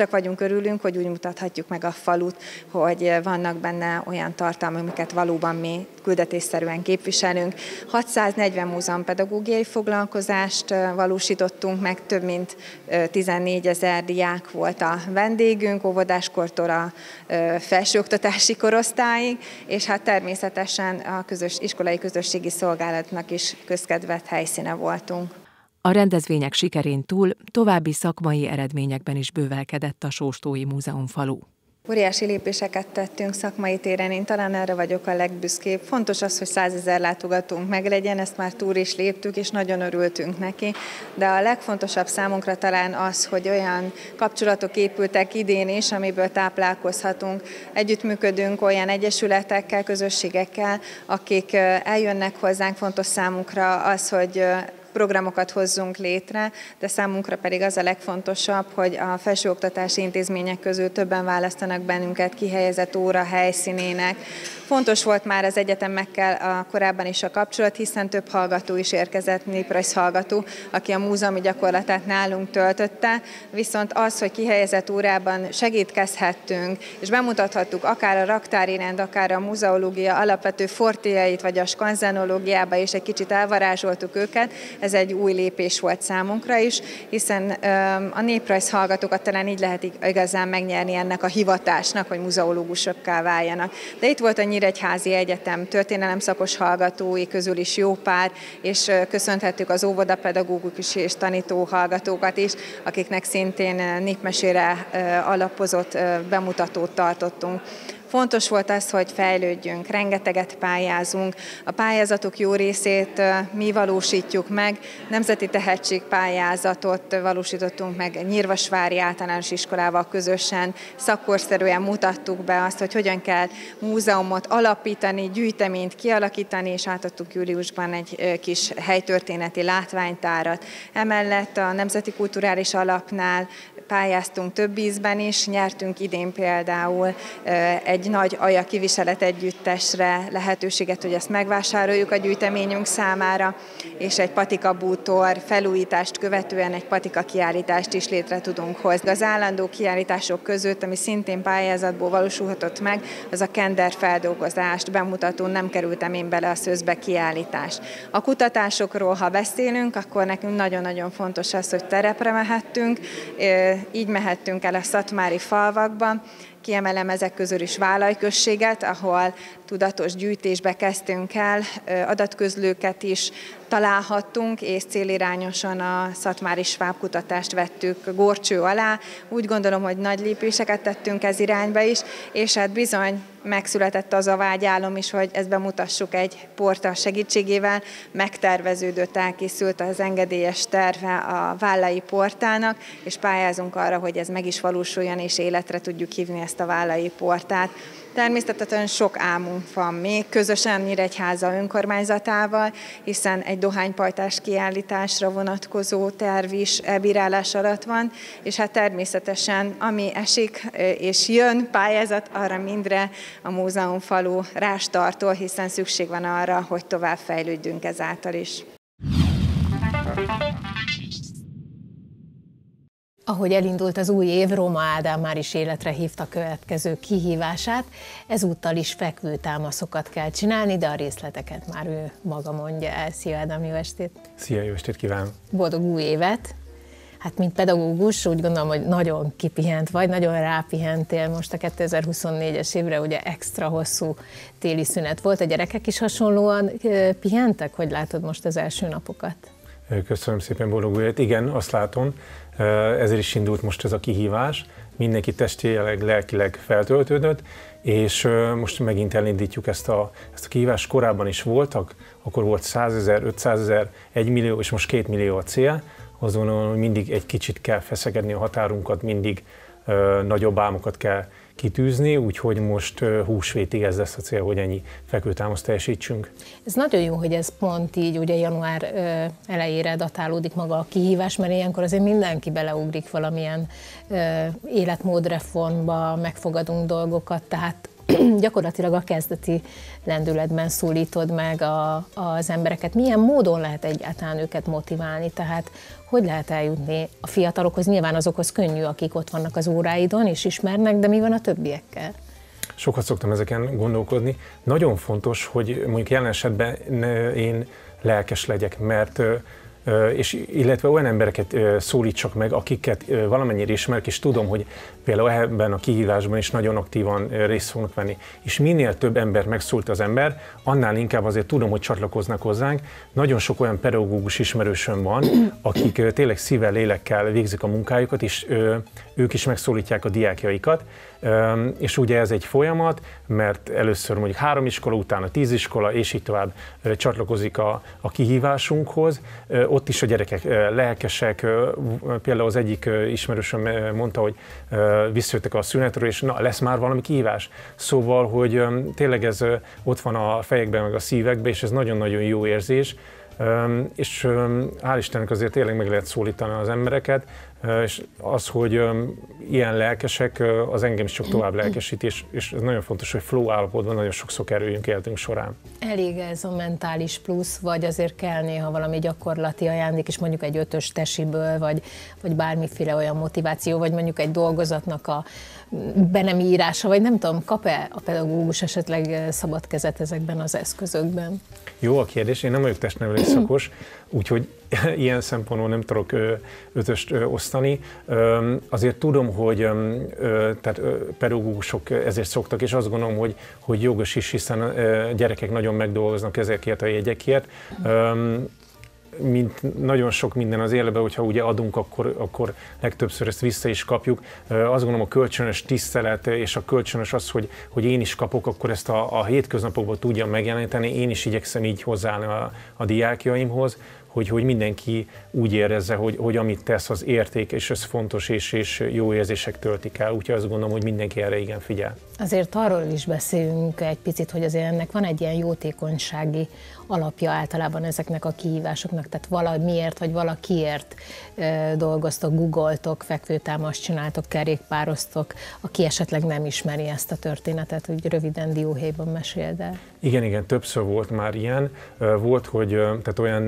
hálásak vagyunk, örülünk, hogy úgy mutathatjuk meg a falut, hogy vannak benne olyan tartalmak, amiket valóban mi küldetésszerűen képviselünk. hatszáznegyven múzeumpedagógiai foglalkozást valósítottunk meg, több mint tizennégyezer diák volt a vendégünk, óvodáskortól a felsőoktatási korosztályig, és hát természetesen a közös, iskolai közösségi szolgálatnak is közkedvelt helyszíne voltunk. A rendezvények sikerén túl további szakmai eredményekben is bővelkedett a Sóstói Múzeumfalu. Óriási lépéseket tettünk szakmai téren, én talán erre vagyok a legbüszkébb. Fontos az, hogy százezer látogatónk meglegyen, ezt már túl is léptük, és nagyon örültünk neki. De a legfontosabb számunkra talán az, hogy olyan kapcsolatok épültek idén is, amiből táplálkozhatunk. Együttműködünk olyan egyesületekkel, közösségekkel, akik eljönnek hozzánk. Fontos számunkra az, hogy programokat hozzunk létre, de számunkra pedig az a legfontosabb, hogy a felsőoktatási intézmények közül többen választanak bennünket kihelyezett óra helyszínének. Fontos volt már az egyetemekkel a korábban is a kapcsolat, hiszen több hallgató is érkezett, néprajz hallgató, aki a múzeumi gyakorlatát nálunk töltötte, viszont az, hogy kihelyezett órában segítkezhettünk, és bemutathattuk akár a raktári rend, akár a muzeológia alapvető fortéjait, vagy a skanzenológiába is egy kicsit elvarázsoltuk őket, ez egy új lépés volt számunkra is, hiszen a néprajz hallgatókat talán így lehet igazán megnyerni ennek a hivatásnak, hogy muzeológusokká váljanak. De itt volt a Nyíregyházi Egyetem történelem szakos hallgatói közül is jó pár, és köszönhettük az óvodapedagógus és tanító hallgatókat is, akiknek szintén népmesére alapozott bemutatót tartottunk. Fontos volt az, hogy fejlődjünk, rengeteget pályázunk. A pályázatok jó részét mi valósítjuk meg. Nemzeti tehetségpályázatot valósítottunk meg Nyírvasvári általános iskolával közösen. Szakkorszerűen mutattuk be azt, hogy hogyan kell múzeumot alapítani, gyűjteményt kialakítani, és átadtuk júliusban egy kis helytörténeti látványtárat. Emellett a Nemzeti Kulturális Alapnál pályáztunk több ízben is, nyertünk idén például egy egy nagy aja kiviselet együttesre lehetőséget, hogy ezt megvásároljuk a gyűjteményünk számára, és egy patikabútor felújítást követően egy patika kiállítást is létre tudunk hozni. Az állandó kiállítások között, ami szintén pályázatból valósulhatott meg, az a kenderfeldolgozást bemutató, nem kerültem én bele a szözbe kiállítás. A kutatásokról, ha beszélünk, akkor nekünk nagyon-nagyon fontos az, hogy terepre mehettünk, így mehettünk el a szatmári falvakba. Kiemelem ezek közül is Válaj községet, ahol tudatos gyűjtésbe kezdtünk el, adatközlőket is találhattunk, és célirányosan a szatmári svábkutatást vettük górcső alá. Úgy gondolom, hogy nagy lépéseket tettünk ez irányba is, és hát bizony megszületett az a vágyálom is, hogy ezt bemutassuk egy portál segítségével. Megterveződött, elkészült az engedélyes terve a Vállai portálnak, és pályázunk arra, hogy ez meg is valósuljon, és életre tudjuk hívni ezt a Vállai portát. Természetesen sok álmunk van még, közösen Nyíregyháza önkormányzatával, hiszen egy dohánypajtás kiállításra vonatkozó terv is elbírálás alatt van, és hát természetesen ami esik és jön pályázat, arra mindre a múzeumfalu rástartol, hiszen szükség van arra, hogy tovább fejlődjünk ezáltal is. Ahogy elindult az új év, Róma Ádám már is életre hívta következő kihívását. Ezúttal is fekvőtámaszokat kell csinálni, de a részleteket már ő maga mondja el. Szia Ádám, jó estét! Szia, jó estét kívánok! Boldog új évet! Hát mint pedagógus úgy gondolom, hogy nagyon kipihent vagy, nagyon rápihentél most a kétezer-huszonnégyes évre, ugye extra hosszú téli szünet volt. A gyerekek is hasonlóan pihentek? Hogy látod most az első napokat? Köszönöm szépen, boldog új évet! Igen, azt látom, ezért is indult most ez a kihívás. Mindenki testileg, lelkileg feltöltődött, és most megint elindítjuk ezt a, ezt a kihívást. Korábban is voltak, akkor volt százezer, ötszázezer, egy millió, és most két millió a cél. Azt gondolom, hogy mindig egy kicsit kell feszegedni a határunkat, mindig ö, nagyobb álmokat kell kitűzni, úgyhogy most ö, húsvétig ez lesz a cél, hogy ennyi fekvőtámaszt teljesítsünk. Ez nagyon jó, hogy ez pont így ugye január ö, elejére datálódik maga a kihívás, mert ilyenkor azért mindenki beleugrik valamilyen ö, életmódreformba, megfogadunk dolgokat, tehát gyakorlatilag a kezdeti lendületben szólítod meg a, az embereket. Milyen módon lehet egyáltalán őket motiválni? Tehát hogy lehet eljutni a fiatalokhoz? Nyilván azokhoz könnyű, akik ott vannak az óráidon és ismernek, de mi van a többiekkel? Sokat szoktam ezeken gondolkodni. Nagyon fontos, hogy mondjuk jelen esetben én lelkes legyek, mert és illetve olyan embereket szólítsak meg, akiket valamennyire ismerek, és tudom, hogy például ebben a kihívásban is nagyon aktívan részt fognak venni. És minél több ember megszólt az ember, annál inkább azért tudom, hogy csatlakoznak hozzánk. Nagyon sok olyan pedagógus ismerősöm van, akik tényleg szívvel, lélekkel végzik a munkájukat, és ők is megszólítják a diákjaikat. És ugye ez egy folyamat, mert először mondjuk három iskola, utána tíz iskola, és így tovább csatlakozik a, a kihívásunkhoz. Ott is a gyerekek lelkesek, például az egyik ismerősöm mondta, hogy visszajöttek a szünetről, és na, lesz már valami kihívás. Szóval, hogy tényleg ez ott van a fejekben, meg a szívekben, és ez nagyon-nagyon jó érzés. És hál' Istennek azért tényleg meg lehet szólítani az embereket, és az, hogy ilyen lelkesek, az engem is csak tovább lelkesít, és, és ez nagyon fontos, hogy flow állapotban nagyon sokszor kerüljünk életünk során. Elég ez a mentális plusz, vagy azért kell néha valami gyakorlati ajándék is, mondjuk egy ötös tesiből, vagy, vagy bármiféle olyan motiváció, vagy mondjuk egy dolgozatnak a be nem írása, vagy nem tudom, kap-e a pedagógus esetleg szabad kezet ezekben az eszközökben? Jó a kérdés, én nem vagyok testnevelés szakos, úgyhogy ilyen szempontból nem tudok ötöst osztani. Azért tudom, hogy tehát pedagógusok ezért szoktak, és azt gondolom, hogy, hogy jogos is, hiszen a gyerekek nagyon megdolgoznak ezekért a jegyekért. Mint nagyon sok minden az életben, hogyha ugye adunk, akkor, akkor legtöbbször ezt vissza is kapjuk. Azt gondolom, a kölcsönös tisztelet és a kölcsönös az, hogy, hogy én is kapok, akkor ezt a, a hétköznapokban tudjam megjeleníteni. Én is igyekszem így hozzáállni a, a diákjaimhoz, hogy, hogy mindenki úgy érezze, hogy, hogy amit tesz, az érték, és ez fontos, és, és jó érzések töltik el. Úgyhogy azt gondolom, hogy mindenki erre igen figyel. Azért arról is beszélünk egy picit, hogy azért ennek van egy ilyen jótékonysági alapja általában ezeknek a kihívásoknak, tehát valamiért, vagy valakiért e, dolgoztok, googoltok, fekvőtámaszt csináltok, kerékpároztok, aki esetleg nem ismeri ezt a történetet, hogy röviden dióhéjban meséld el. Igen, igen, többször volt már ilyen. Volt, hogy tehát olyan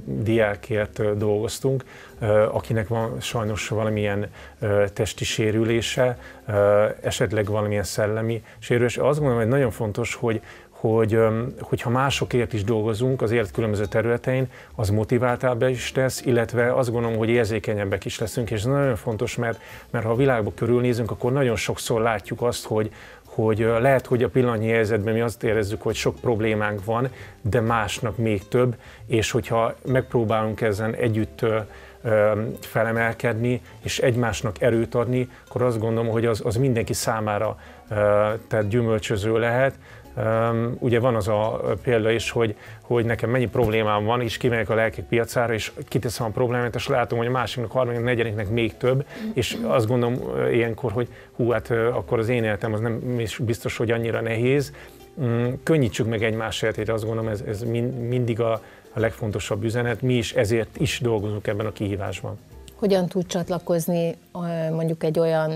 diákért dolgoztunk, akinek van sajnos valamilyen testi sérülése, esetleg valamilyen szellemi sérülés. Azt gondolom, hogy nagyon fontos, hogy hogy hogyha másokért is dolgozunk az élet különböző területein, az motiváltabbá is tesz, illetve azt gondolom, hogy érzékenyebbek is leszünk, és ez nagyon fontos, mert, mert ha a világba körülnézünk, akkor nagyon sokszor látjuk azt, hogy, hogy lehet, hogy a pillanatnyi helyzetben mi azt érezzük, hogy sok problémánk van, de másnak még több, és hogyha megpróbálunk ezen együtt felemelkedni, és egymásnak erőt adni, akkor azt gondolom, hogy az, az mindenki számára tehát gyümölcsöző lehet. Um, ugye van az a példa is, hogy, hogy nekem mennyi problémám van, és kimegyek a lelkek piacára, és kiteszem a problémát, és látom, hogy a másiknak, harmadiknak, negyediknek még több, és azt gondolom ilyenkor, hogy hú, hát akkor az én életem az nem biztos, hogy annyira nehéz. Um, könnyítsük meg egymás életét, azt gondolom, ez, ez mindig a, a legfontosabb üzenet, mi is ezért is dolgozunk ebben a kihívásban. Hogyan tud csatlakozni mondjuk egy olyan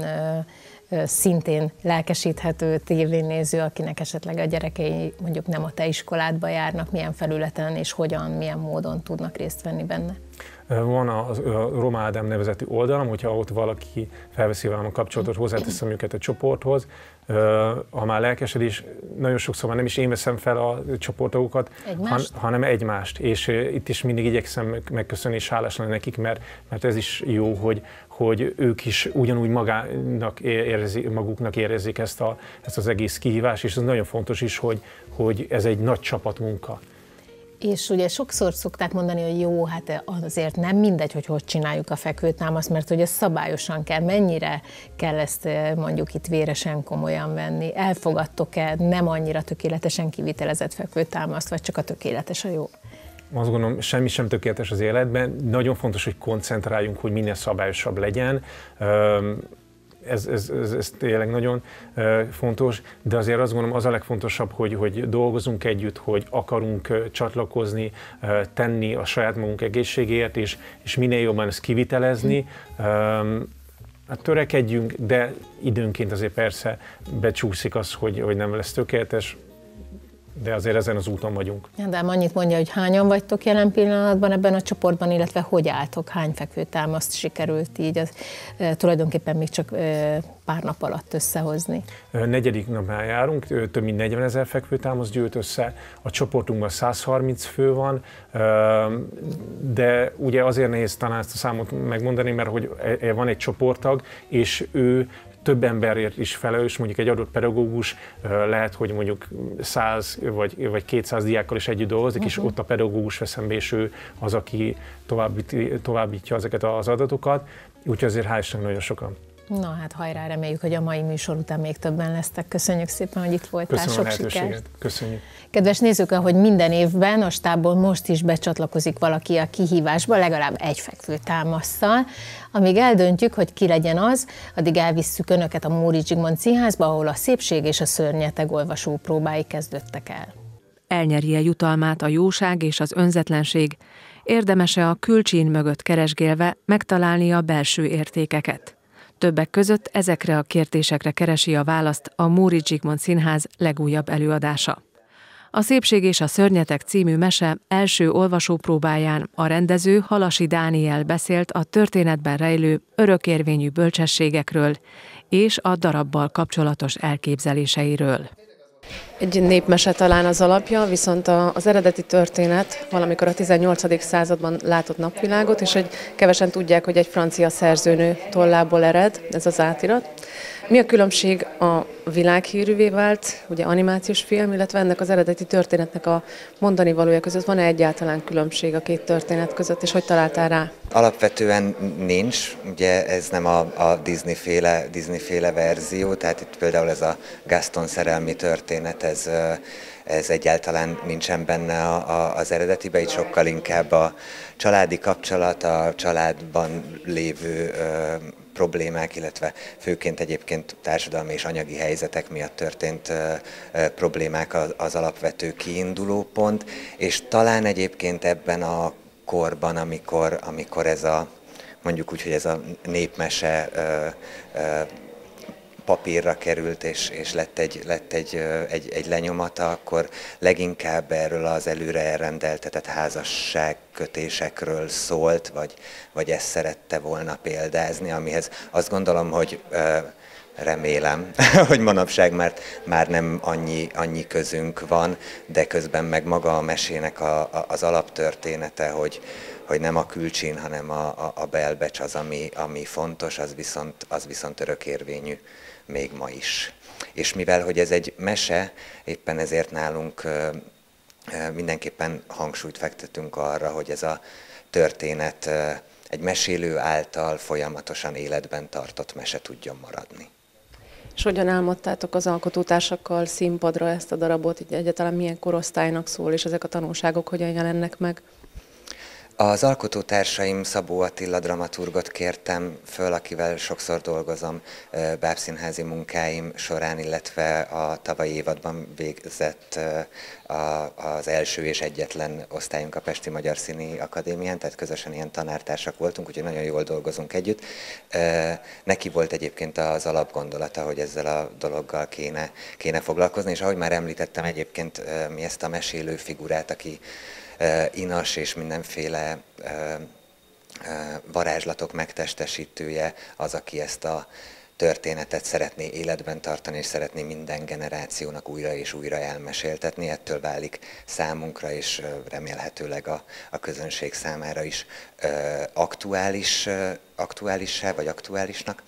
szintén lelkesíthető tévénéző, akinek esetleg a gyerekei mondjuk nem a te iskoládba járnak, milyen felületen és hogyan, milyen módon tudnak részt venni benne? Van a, a Roma Ádám nevezetű oldalam, hogyha ott valaki felveszi velem a kapcsolatot, hozzáteszem őket a csoporthoz. Ha már lelkesedés, nagyon sokszor már nem is én veszem fel a csoportokat, han, hanem egymást. És itt is mindig igyekszem megköszönni és hálás lenni nekik, mert, mert ez is jó, hogy, hogy ők is ugyanúgy magának érzi, maguknak érezzék ezt, a, ezt az egész kihívást, és ez nagyon fontos is, hogy, hogy ez egy nagy csapatmunka. És ugye sokszor szokták mondani, hogy jó, hát azért nem mindegy, hogy hogy csináljuk a fekvőtámaszt, mert hogy ez szabályosan kell, mennyire kell ezt mondjuk itt véresen komolyan venni, elfogadtok-e nem annyira tökéletesen kivitelezett fekvőtámaszt, vagy csak a tökéletes a jó? Azt gondolom, semmi sem tökéletes az életben, nagyon fontos, hogy koncentráljunk, hogy minél szabályosabb legyen. Ez, ez, ez, ez tényleg nagyon uh, fontos, de azért azt gondolom, az a legfontosabb, hogy, hogy dolgozunk együtt, hogy akarunk uh, csatlakozni, uh, tenni a saját magunk egészségéért, és, és minél jobban ezt kivitelezni. Um, hát törekedjünk, de időnként azért persze becsúszik az, hogy, hogy nem lesz tökéletes, de azért ezen az úton vagyunk. De annyit mondja, hogy hányan vagytok jelen pillanatban ebben a csoportban, illetve hogy álltok, hány fekvőtámaszt sikerült így az, e, tulajdonképpen még csak e, pár nap alatt összehozni? Negyedik napnál járunk, több mint negyvenezer fekvőtámasz gyűlt össze, a csoportunkban száz harminc fő van, de ugye azért nehéz talán ezt a számot megmondani, mert hogy van egy csoporttag, és ő több emberért is felelős, mondjuk egy adott pedagógus lehet, hogy mondjuk száz vagy, vagy kétszáz diákkal is együtt dolgozik, uh-huh. és ott a pedagógus vesz szembe, és ő az, aki továbbítja ezeket az adatokat, úgyhogy azért hál' Istennek nagyon sokan. Na hát hajrá, reméljük, hogy a mai műsor után még többen lesztek. Köszönjük szépen, hogy itt voltál. Köszönöm Sok a lehetőséget. sikert. Köszönjük. Kedves nézők, ahogy minden évben a stábból most is becsatlakozik valaki a kihívásba, legalább egy fekvőtámasszal. Amíg eldöntjük, hogy ki legyen az, addig elvisszük önöket a Móricz Zsigmond Színházba, ahol a szépség és a szörnyeteg olvasó próbái kezdődtek el. Elnyeri-e jutalmát a jóság és az önzetlenség? Érdemes-e a külcsín mögött keresgélve megtalálni a belső értékeket? Többek között ezekre a kérdésekre keresi a választ a Móricz Zsigmond Színház legújabb előadása. A Szépség és a szörnyeteg című mese első olvasópróbáján a rendező Halasi Dániel beszélt a történetben rejlő örökérvényű bölcsességekről és a darabbal kapcsolatos elképzeléseiről. Egy népmese talán az alapja, viszont az eredeti történet valamikor a tizennyolcadik században látott napvilágot, és egy kevesen tudják, hogy egy francia szerzőnő tollából ered, ez az átirat. Mi a különbség a világhírűvé vált, ugye animációs film, illetve ennek az eredeti történetnek a mondani valója között? Van-e egyáltalán különbség a két történet között, és hogy találtál rá? Alapvetően nincs, ugye ez nem a, a Disney-féle, Disney-féle verzió, tehát itt például ez a Gaston szerelmi történet, ez, ez egyáltalán nincsen benne a, a, az eredetibe, itt sokkal inkább a családi kapcsolat, a családban lévő ö, problémák, illetve főként egyébként társadalmi és anyagi helyzetek miatt történt ö, ö, problémák az, az alapvető kiinduló pont, és talán egyébként ebben a korban, amikor, amikor ez a, mondjuk úgy, hogy ez a népmese ö, ö, papírra került, és, és lett, egy, lett egy, egy, egy lenyomata, akkor leginkább erről az előre elrendeltetett házasságkötésekről szólt, vagy, vagy ezt szerette volna példázni, amihez azt gondolom, hogy remélem, hogy manapság már, már nem annyi, annyi közünk van, de közben meg maga a mesének a, a, az alaptörténete, hogy, hogy nem a külcsín, hanem a, a, a belbecs az, ami, ami fontos, az viszont, az viszont örökérvényű még ma is. És mivel, hogy ez egy mese, éppen ezért nálunk mindenképpen hangsúlyt fektetünk arra, hogy ez a történet egy mesélő által folyamatosan életben tartott mese tudjon maradni. És hogyan álmodtátok az alkotótársakkal színpadra ezt a darabot, így egyáltalán milyen korosztálynak szól, és ezek a tanulságok hogyan jelennek meg? Az alkotótársaim Szabó Attila dramaturgot kértem föl, akivel sokszor dolgozom bábszínházi munkáim során, illetve a tavalyi évadban végzett az első és egyetlen osztályunk a Pesti Magyar Színi Akadémián, tehát közösen ilyen tanártársak voltunk, úgyhogy nagyon jól dolgozunk együtt. Neki volt egyébként az alapgondolata, hogy ezzel a dologgal kéne, kéne foglalkozni, és ahogy már említettem, egyébként mi ezt a mesélő figurát, aki inas és mindenféle varázslatok megtestesítője, az, aki ezt a történetet szeretné életben tartani, és szeretné minden generációnak újra és újra elmeséltetni. Ettől válik számunkra, és remélhetőleg a, a közönség számára is aktuális, aktuálissá vagy aktuálisnak.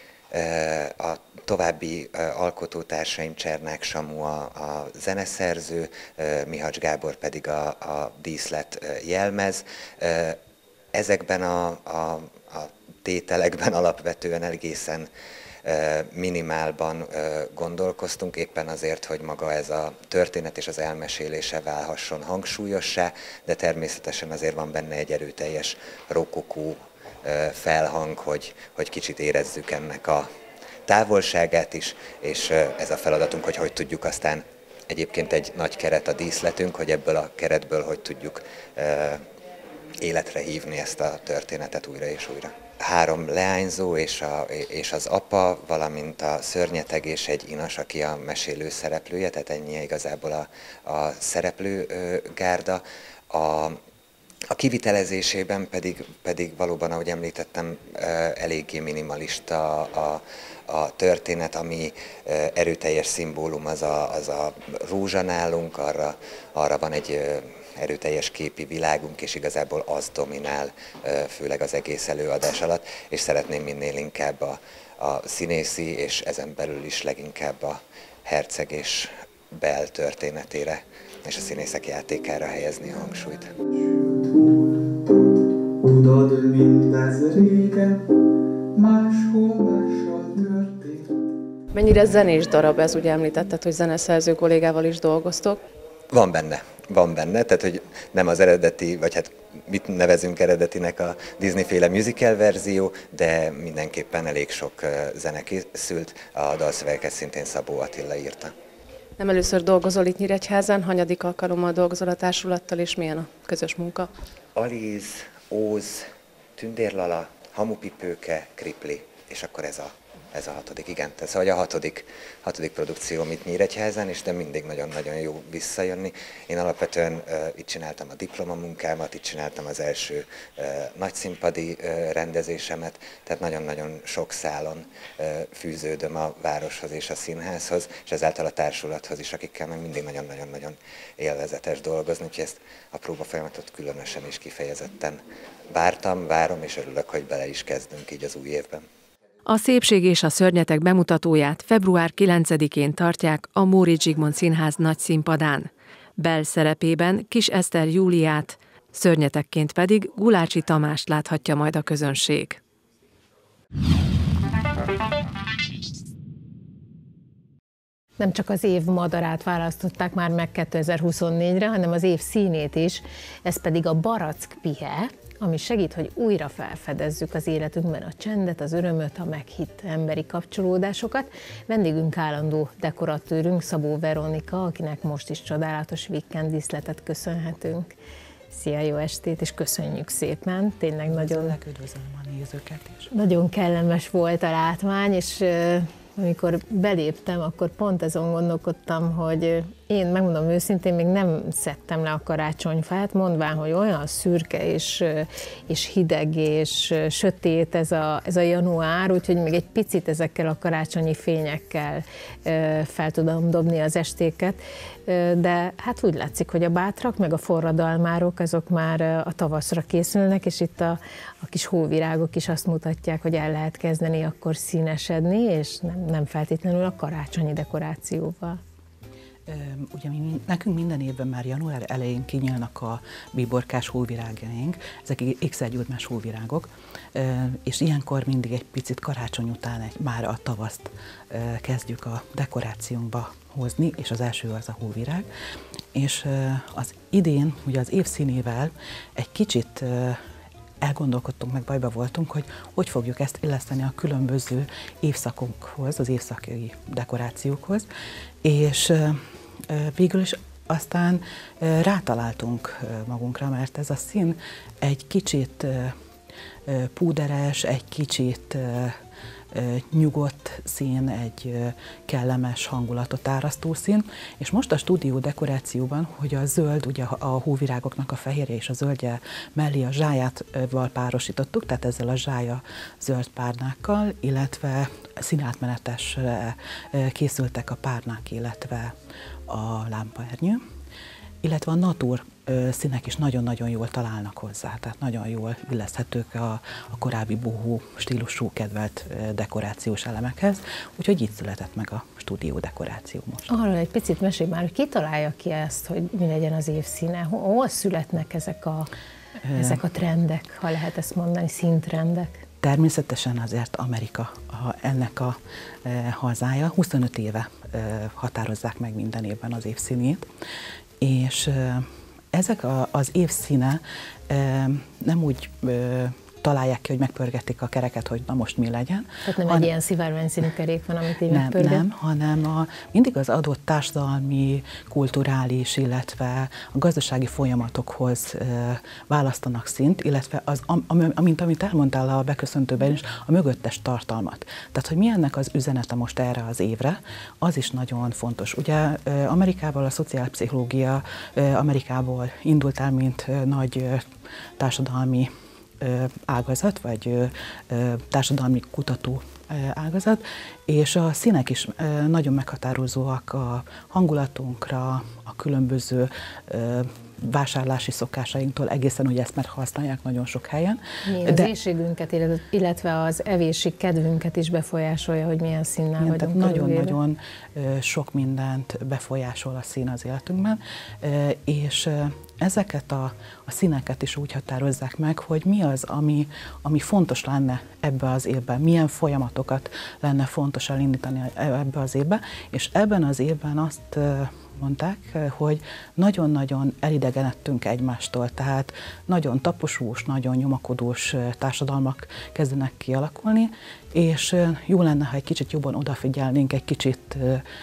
A további alkotótársaim Csernák Samu a, a zeneszerző, Mihacs Gábor pedig a, a díszlet jelmez. Ezekben a, a, a tételekben alapvetően egészen minimálban gondolkoztunk, éppen azért, hogy maga ez a történet és az elmesélése válhasson hangsúlyossá, de természetesen azért van benne egy erőteljes rokokó felhang, hogy, hogy kicsit érezzük ennek a távolságát is, és ez a feladatunk, hogy hogy tudjuk aztán, egyébként egy nagy keret a díszletünk, hogy ebből a keretből hogy tudjuk életre hívni ezt a történetet újra és újra. három leányzó és, a, és az apa, valamint a szörnyeteg és egy inas, aki a mesélő szereplője, tehát ennyi igazából a, a szereplőgárda. A, a kivitelezésében pedig, pedig valóban, ahogy említettem, eléggé minimalista a, a történet, ami erőteljes szimbólum, az a, az a rózsa nálunk, arra, arra van egy erőteljes képi világunk, és igazából az dominál, főleg az egész előadás alatt, és szeretném minél inkább a, a színészi, és ezen belül is leginkább a herceg és Bell történetére, és a színészek játékára helyezni a hangsúlyt. Tudod, mindez régen, máshol mással történt. Mennyire zenés darab ez, ugye említetted, hogy zeneszerző kollégával is dolgoztok? Van benne, van benne, tehát hogy nem az eredeti, vagy hát mit nevezünk eredetinek a Disney-féle musical verzió, de mindenképpen elég sok zene készült, a dalszövegeket szintén Szabó Attila írta. Nem először dolgozol itt Nyíregyházán, hanyadik alkalommal dolgozol a társulattal, és milyen a közös munka? Alíz, Óz, Tündérlala, Hamupipőke, Kripli, és akkor ez a, ez a hatodik, igen. Tehát szóval a hatodik, hatodik produkció itt Nyíregyházán, és de mindig nagyon-nagyon jó visszajönni. Én alapvetően uh, itt csináltam a diplomamunkámat, itt csináltam az első uh, nagyszínpadi uh, rendezésemet, tehát nagyon-nagyon sok szálon uh, fűződöm a városhoz és a színházhoz, és ezáltal a társulathoz is, akikkel meg mindig nagyon-nagyon-nagyon élvezetes dolgozni, úgyhogy ezt a próbafolyamatot különösen is kifejezetten vártam, várom, és örülök, hogy bele is kezdünk így az új évben. A Szépség és a szörnyeteg bemutatóját február kilencedikén tartják a Móricz Zsigmond Színház nagy színpadán. Bell szerepében Kis Eszter Júliát, szörnyetegként pedig Gulácsi Tamást láthatja majd a közönség. Nem csak az év madarát választották már meg kétezer-huszonnégyre, hanem az év színét is, ez pedig a Barack Pihe, ami segít, hogy újra felfedezzük az életünkben a csendet, az örömöt, a meghitt emberi kapcsolódásokat. Vendégünk állandó dekoratőrünk Szabó Veronika, akinek most is csodálatos weekend díszletet köszönhetünk. Szia, jó estét, és köszönjük szépen. Tényleg nagyon, üdvözlöm a nézőket is. Nagyon kellemes volt a látvány, és amikor beléptem, akkor pont azon gondolkodtam, hogy én megmondom őszintén, még nem szedtem le a karácsonyfát, mondván, hogy olyan szürke és, és hideg és sötét ez a, ez a január, úgyhogy még egy picit ezekkel a karácsonyi fényekkel fel tudom dobni az estéket, de hát úgy látszik, hogy a bátrak meg a forradalmárok azok már a tavaszra készülnek, és itt a, a kis hóvirágok is azt mutatják, hogy el lehet kezdeni akkor színesedni, és nem, nem feltétlenül a karácsonyi dekorációval. Ugye mi, nekünk minden évben már január elején kinyílnak a bíborkás hóvirágjaink, ezek ékszergyógymás hóvirágok, és ilyenkor mindig egy picit karácsony után egy, már a tavaszt kezdjük a dekorációnkba hozni, és az első az a hóvirág. És az idén, ugye az év színével egy kicsit elgondolkodtunk, meg bajba voltunk, hogy hogy fogjuk ezt illeszteni a különböző évszakokhoz, az évszaki dekorációkhoz, és végül is aztán rátaláltunk magunkra, mert ez a szín egy kicsit púderes, egy kicsit nyugodt szín, egy kellemes hangulatot árasztó szín, és most a stúdió dekorációban, hogy a zöld, ugye a hóvirágoknak a fehérje és a zöldje mellé a zsájával párosítottuk, tehát ezzel a zsája zöld párnákkal, illetve színátmenetesre készültek a párnák, illetve a lámpaernyő, illetve a natur színek is nagyon-nagyon jól találnak hozzá, tehát nagyon jól illeszthetők a, a korábbi bohó stílusú kedvelt dekorációs elemekhez, úgyhogy így született meg a stúdió dekoráció most. Arról egy picit mesélj már, hogy ki találja ki ezt, hogy mi legyen az évszíne? Hol születnek ezek a, ezek a trendek, ha lehet ezt mondani, színtrendek? Természetesen azért Amerika a, ennek a e, hazája, huszonöt éve e, határozzák meg minden évben az évszínét, és e, ezek a, az évszíne e, nem úgy e, találják ki, hogy megpörgetik a kereket, hogy na most mi legyen. Tehát nem Han... egy ilyen szivárványszínű kerék van, amit így nem, megpörget? Nem, hanem a, mindig az adott társadalmi, kulturális, illetve a gazdasági folyamatokhoz e, választanak szint, illetve az, am, amint, amit elmondtál a beköszöntőben is, a mögöttes tartalmat. Tehát, hogy mi ennek az üzenete most erre az évre, az is nagyon fontos. Ugye Amerikában a szociálpszichológia Amerikából indult el, mint nagy társadalmi ágazat, vagy társadalmi kutató ágazat, és a színek is nagyon meghatározóak a hangulatunkra, a különböző vásárlási szokásainktól egészen, hogy ezt már használják nagyon sok helyen. Mi az De... éhségünket, illetve az evési kedvünket is befolyásolja, hogy milyen színnel Igen, vagyunk. Nagyon-nagyon sok mindent befolyásol a szín az életünkben, és ezeket a, a színeket is úgy határozzák meg, hogy mi az, ami, ami fontos lenne ebbe az évben, milyen folyamatokat lenne fontos elindítani ebbe az évben, és ebben az évben azt mondták, hogy nagyon-nagyon elidegenedtünk egymástól, tehát nagyon taposós, nagyon nyomakodós társadalmak kezdenek kialakulni, és jó lenne, ha egy kicsit jobban odafigyelnénk, egy kicsit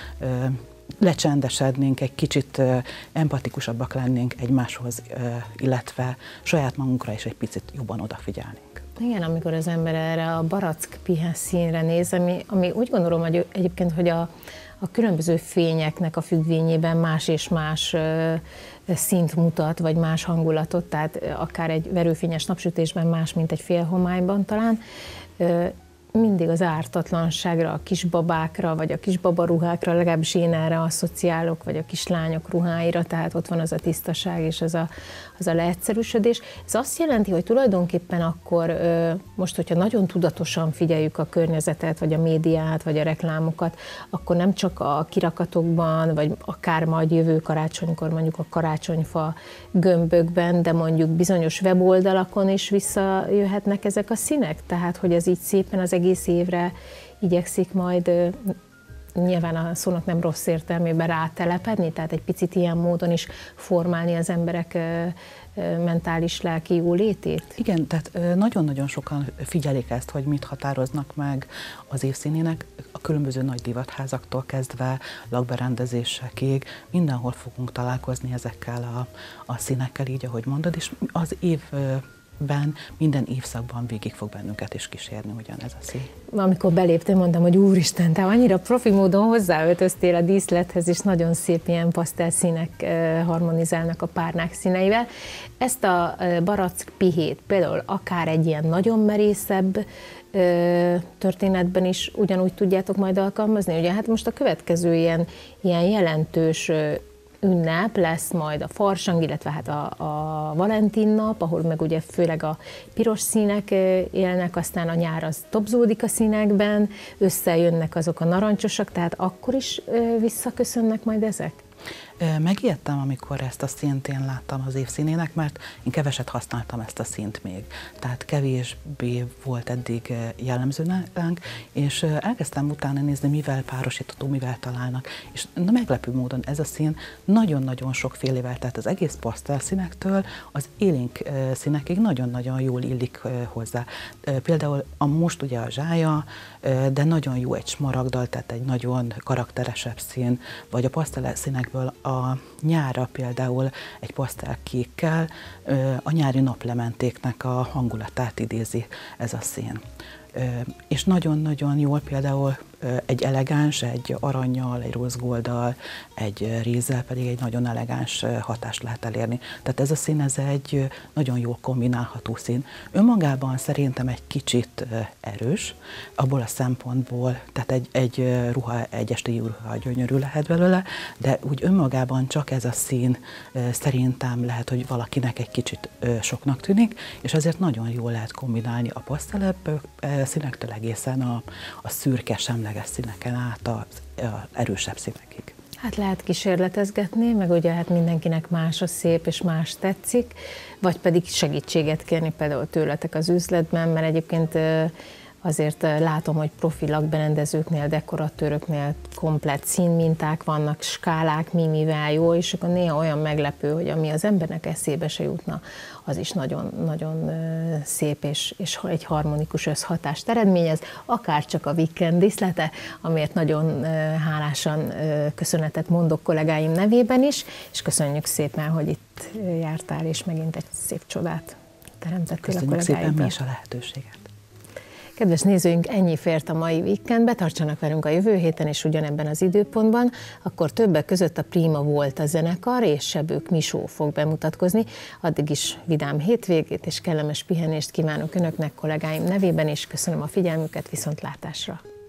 lecsendesednénk, egy kicsit empatikusabbak lennénk egymáshoz, illetve saját magunkra is egy picit jobban odafigyelnénk. Igen, amikor az ember erre a barack pihen színre néz, ami, ami úgy gondolom, hogy egyébként, hogy a, a különböző fényeknek a függvényében más és más ö, színt mutat, vagy más hangulatot, tehát akár egy verőfényes napsütésben más, mint egy félhomályban talán. Ö, mindig az ártatlanságra, a kisbabákra, vagy a kisbabaruhákra, legalábbis én erre asszociálok, vagy a kislányok ruháira, tehát ott van az a tisztaság és az a, az a leegyszerűsödés. Ez azt jelenti, hogy tulajdonképpen akkor most, hogyha nagyon tudatosan figyeljük a környezetet, vagy a médiát, vagy a reklámokat, akkor nem csak a kirakatokban, vagy akár majd jövő karácsonykor mondjuk a karácsonyfa gömbökben, de mondjuk bizonyos weboldalakon is visszajöhetnek ezek a színek, tehát hogy ez így szépen az egész évre igyekszik majd nyilván a szónak nem rossz értelmében rátelepedni, tehát egy picit ilyen módon is formálni az emberek mentális, lelki jólétét? Igen, tehát nagyon-nagyon sokan figyelik ezt, hogy mit határoznak meg az évszínének, a különböző nagy divatházaktól kezdve, lakberendezésekig, mindenhol fogunk találkozni ezekkel a, a színekkel, így ahogy mondod, és az év Ben, minden évszakban végig fog bennünket is kísérni ugyanez a szín. Amikor beléptem, mondtam, hogy úristen, te annyira profi módon hozzáöltöztél a díszlethez, és nagyon szép ilyen pasztelszínek harmonizálnak a párnák színeivel. Ezt a barack pihét például akár egy ilyen nagyon merészebb történetben is ugyanúgy tudjátok majd alkalmazni? Ugye hát most a következő ilyen, ilyen jelentős ünnep lesz majd a farsang, illetve hát a, a Valentin nap, ahol meg ugye főleg a piros színek élnek, aztán a nyár az tobzódik a színekben, összejönnek azok a narancsosak, tehát akkor is visszaköszönnek majd ezek? Megijedtem, amikor ezt a színt én láttam az évszínének, mert én keveset használtam ezt a színt még. Tehát kevésbé volt eddig jellemző ránk, és elkezdtem utána nézni, mivel párosítható, mivel találnak. És meglepő módon ez a szín nagyon-nagyon sokfélével, tehát az egész pasztelszínektől az élénk színekig nagyon-nagyon jól illik hozzá. Például a most ugye a zsája, de nagyon jó egy smaragdal, tehát egy nagyon karakteresebb szín, vagy a pasztelszínekből a nyára például egy pasztelkékkel a nyári naplementéknek a hangulatát idézi ez a szín. És nagyon-nagyon jól például egy elegáns, egy arannyal, egy rozgolddal, egy rézzel pedig egy nagyon elegáns hatást lehet elérni. Tehát ez a szín, ez egy nagyon jól kombinálható szín. Önmagában szerintem egy kicsit erős, abból a szempontból, tehát egy, egy ruha, egy esti ruha gyönyörű lehet belőle, de úgy önmagában csak ez a szín szerintem lehet, hogy valakinek egy kicsit soknak tűnik, és ezért nagyon jól lehet kombinálni a pasztelebb színektől egészen a, a szürke, semleges színeken át az erősebb színekig. Hát lehet kísérletezgetni, meg ugye hát mindenkinek más a szép és más tetszik, vagy pedig segítséget kérni például tőletek az üzletben, mert egyébként azért látom, hogy profi lakberendezőknél, dekoratőröknél komplett színminták vannak, skálák, mi mivel jó, és akkor néha olyan meglepő, hogy ami az embernek eszébe se jutna, az is nagyon, nagyon szép és, és egy harmonikus összhatást eredményez, akár csak a weekend díszlete, amiért nagyon hálásan köszönetet mondok kollégáim nevében is, és köszönjük szépen, hogy itt jártál, és megint egy szép csodát teremtettél a kollégáiddal. Köszönjük szépen mi is a lehetőséget. Kedves nézőink, ennyi fért a mai weekendbe, tartsanak velünk a jövő héten és ugyanebben az időpontban, akkor többek között a Prima Volt a zenekar és Sebők Misó fog bemutatkozni. Addig is vidám hétvégét és kellemes pihenést kívánok Önöknek, kollégáim nevében is. Köszönöm a figyelmüket, viszontlátásra!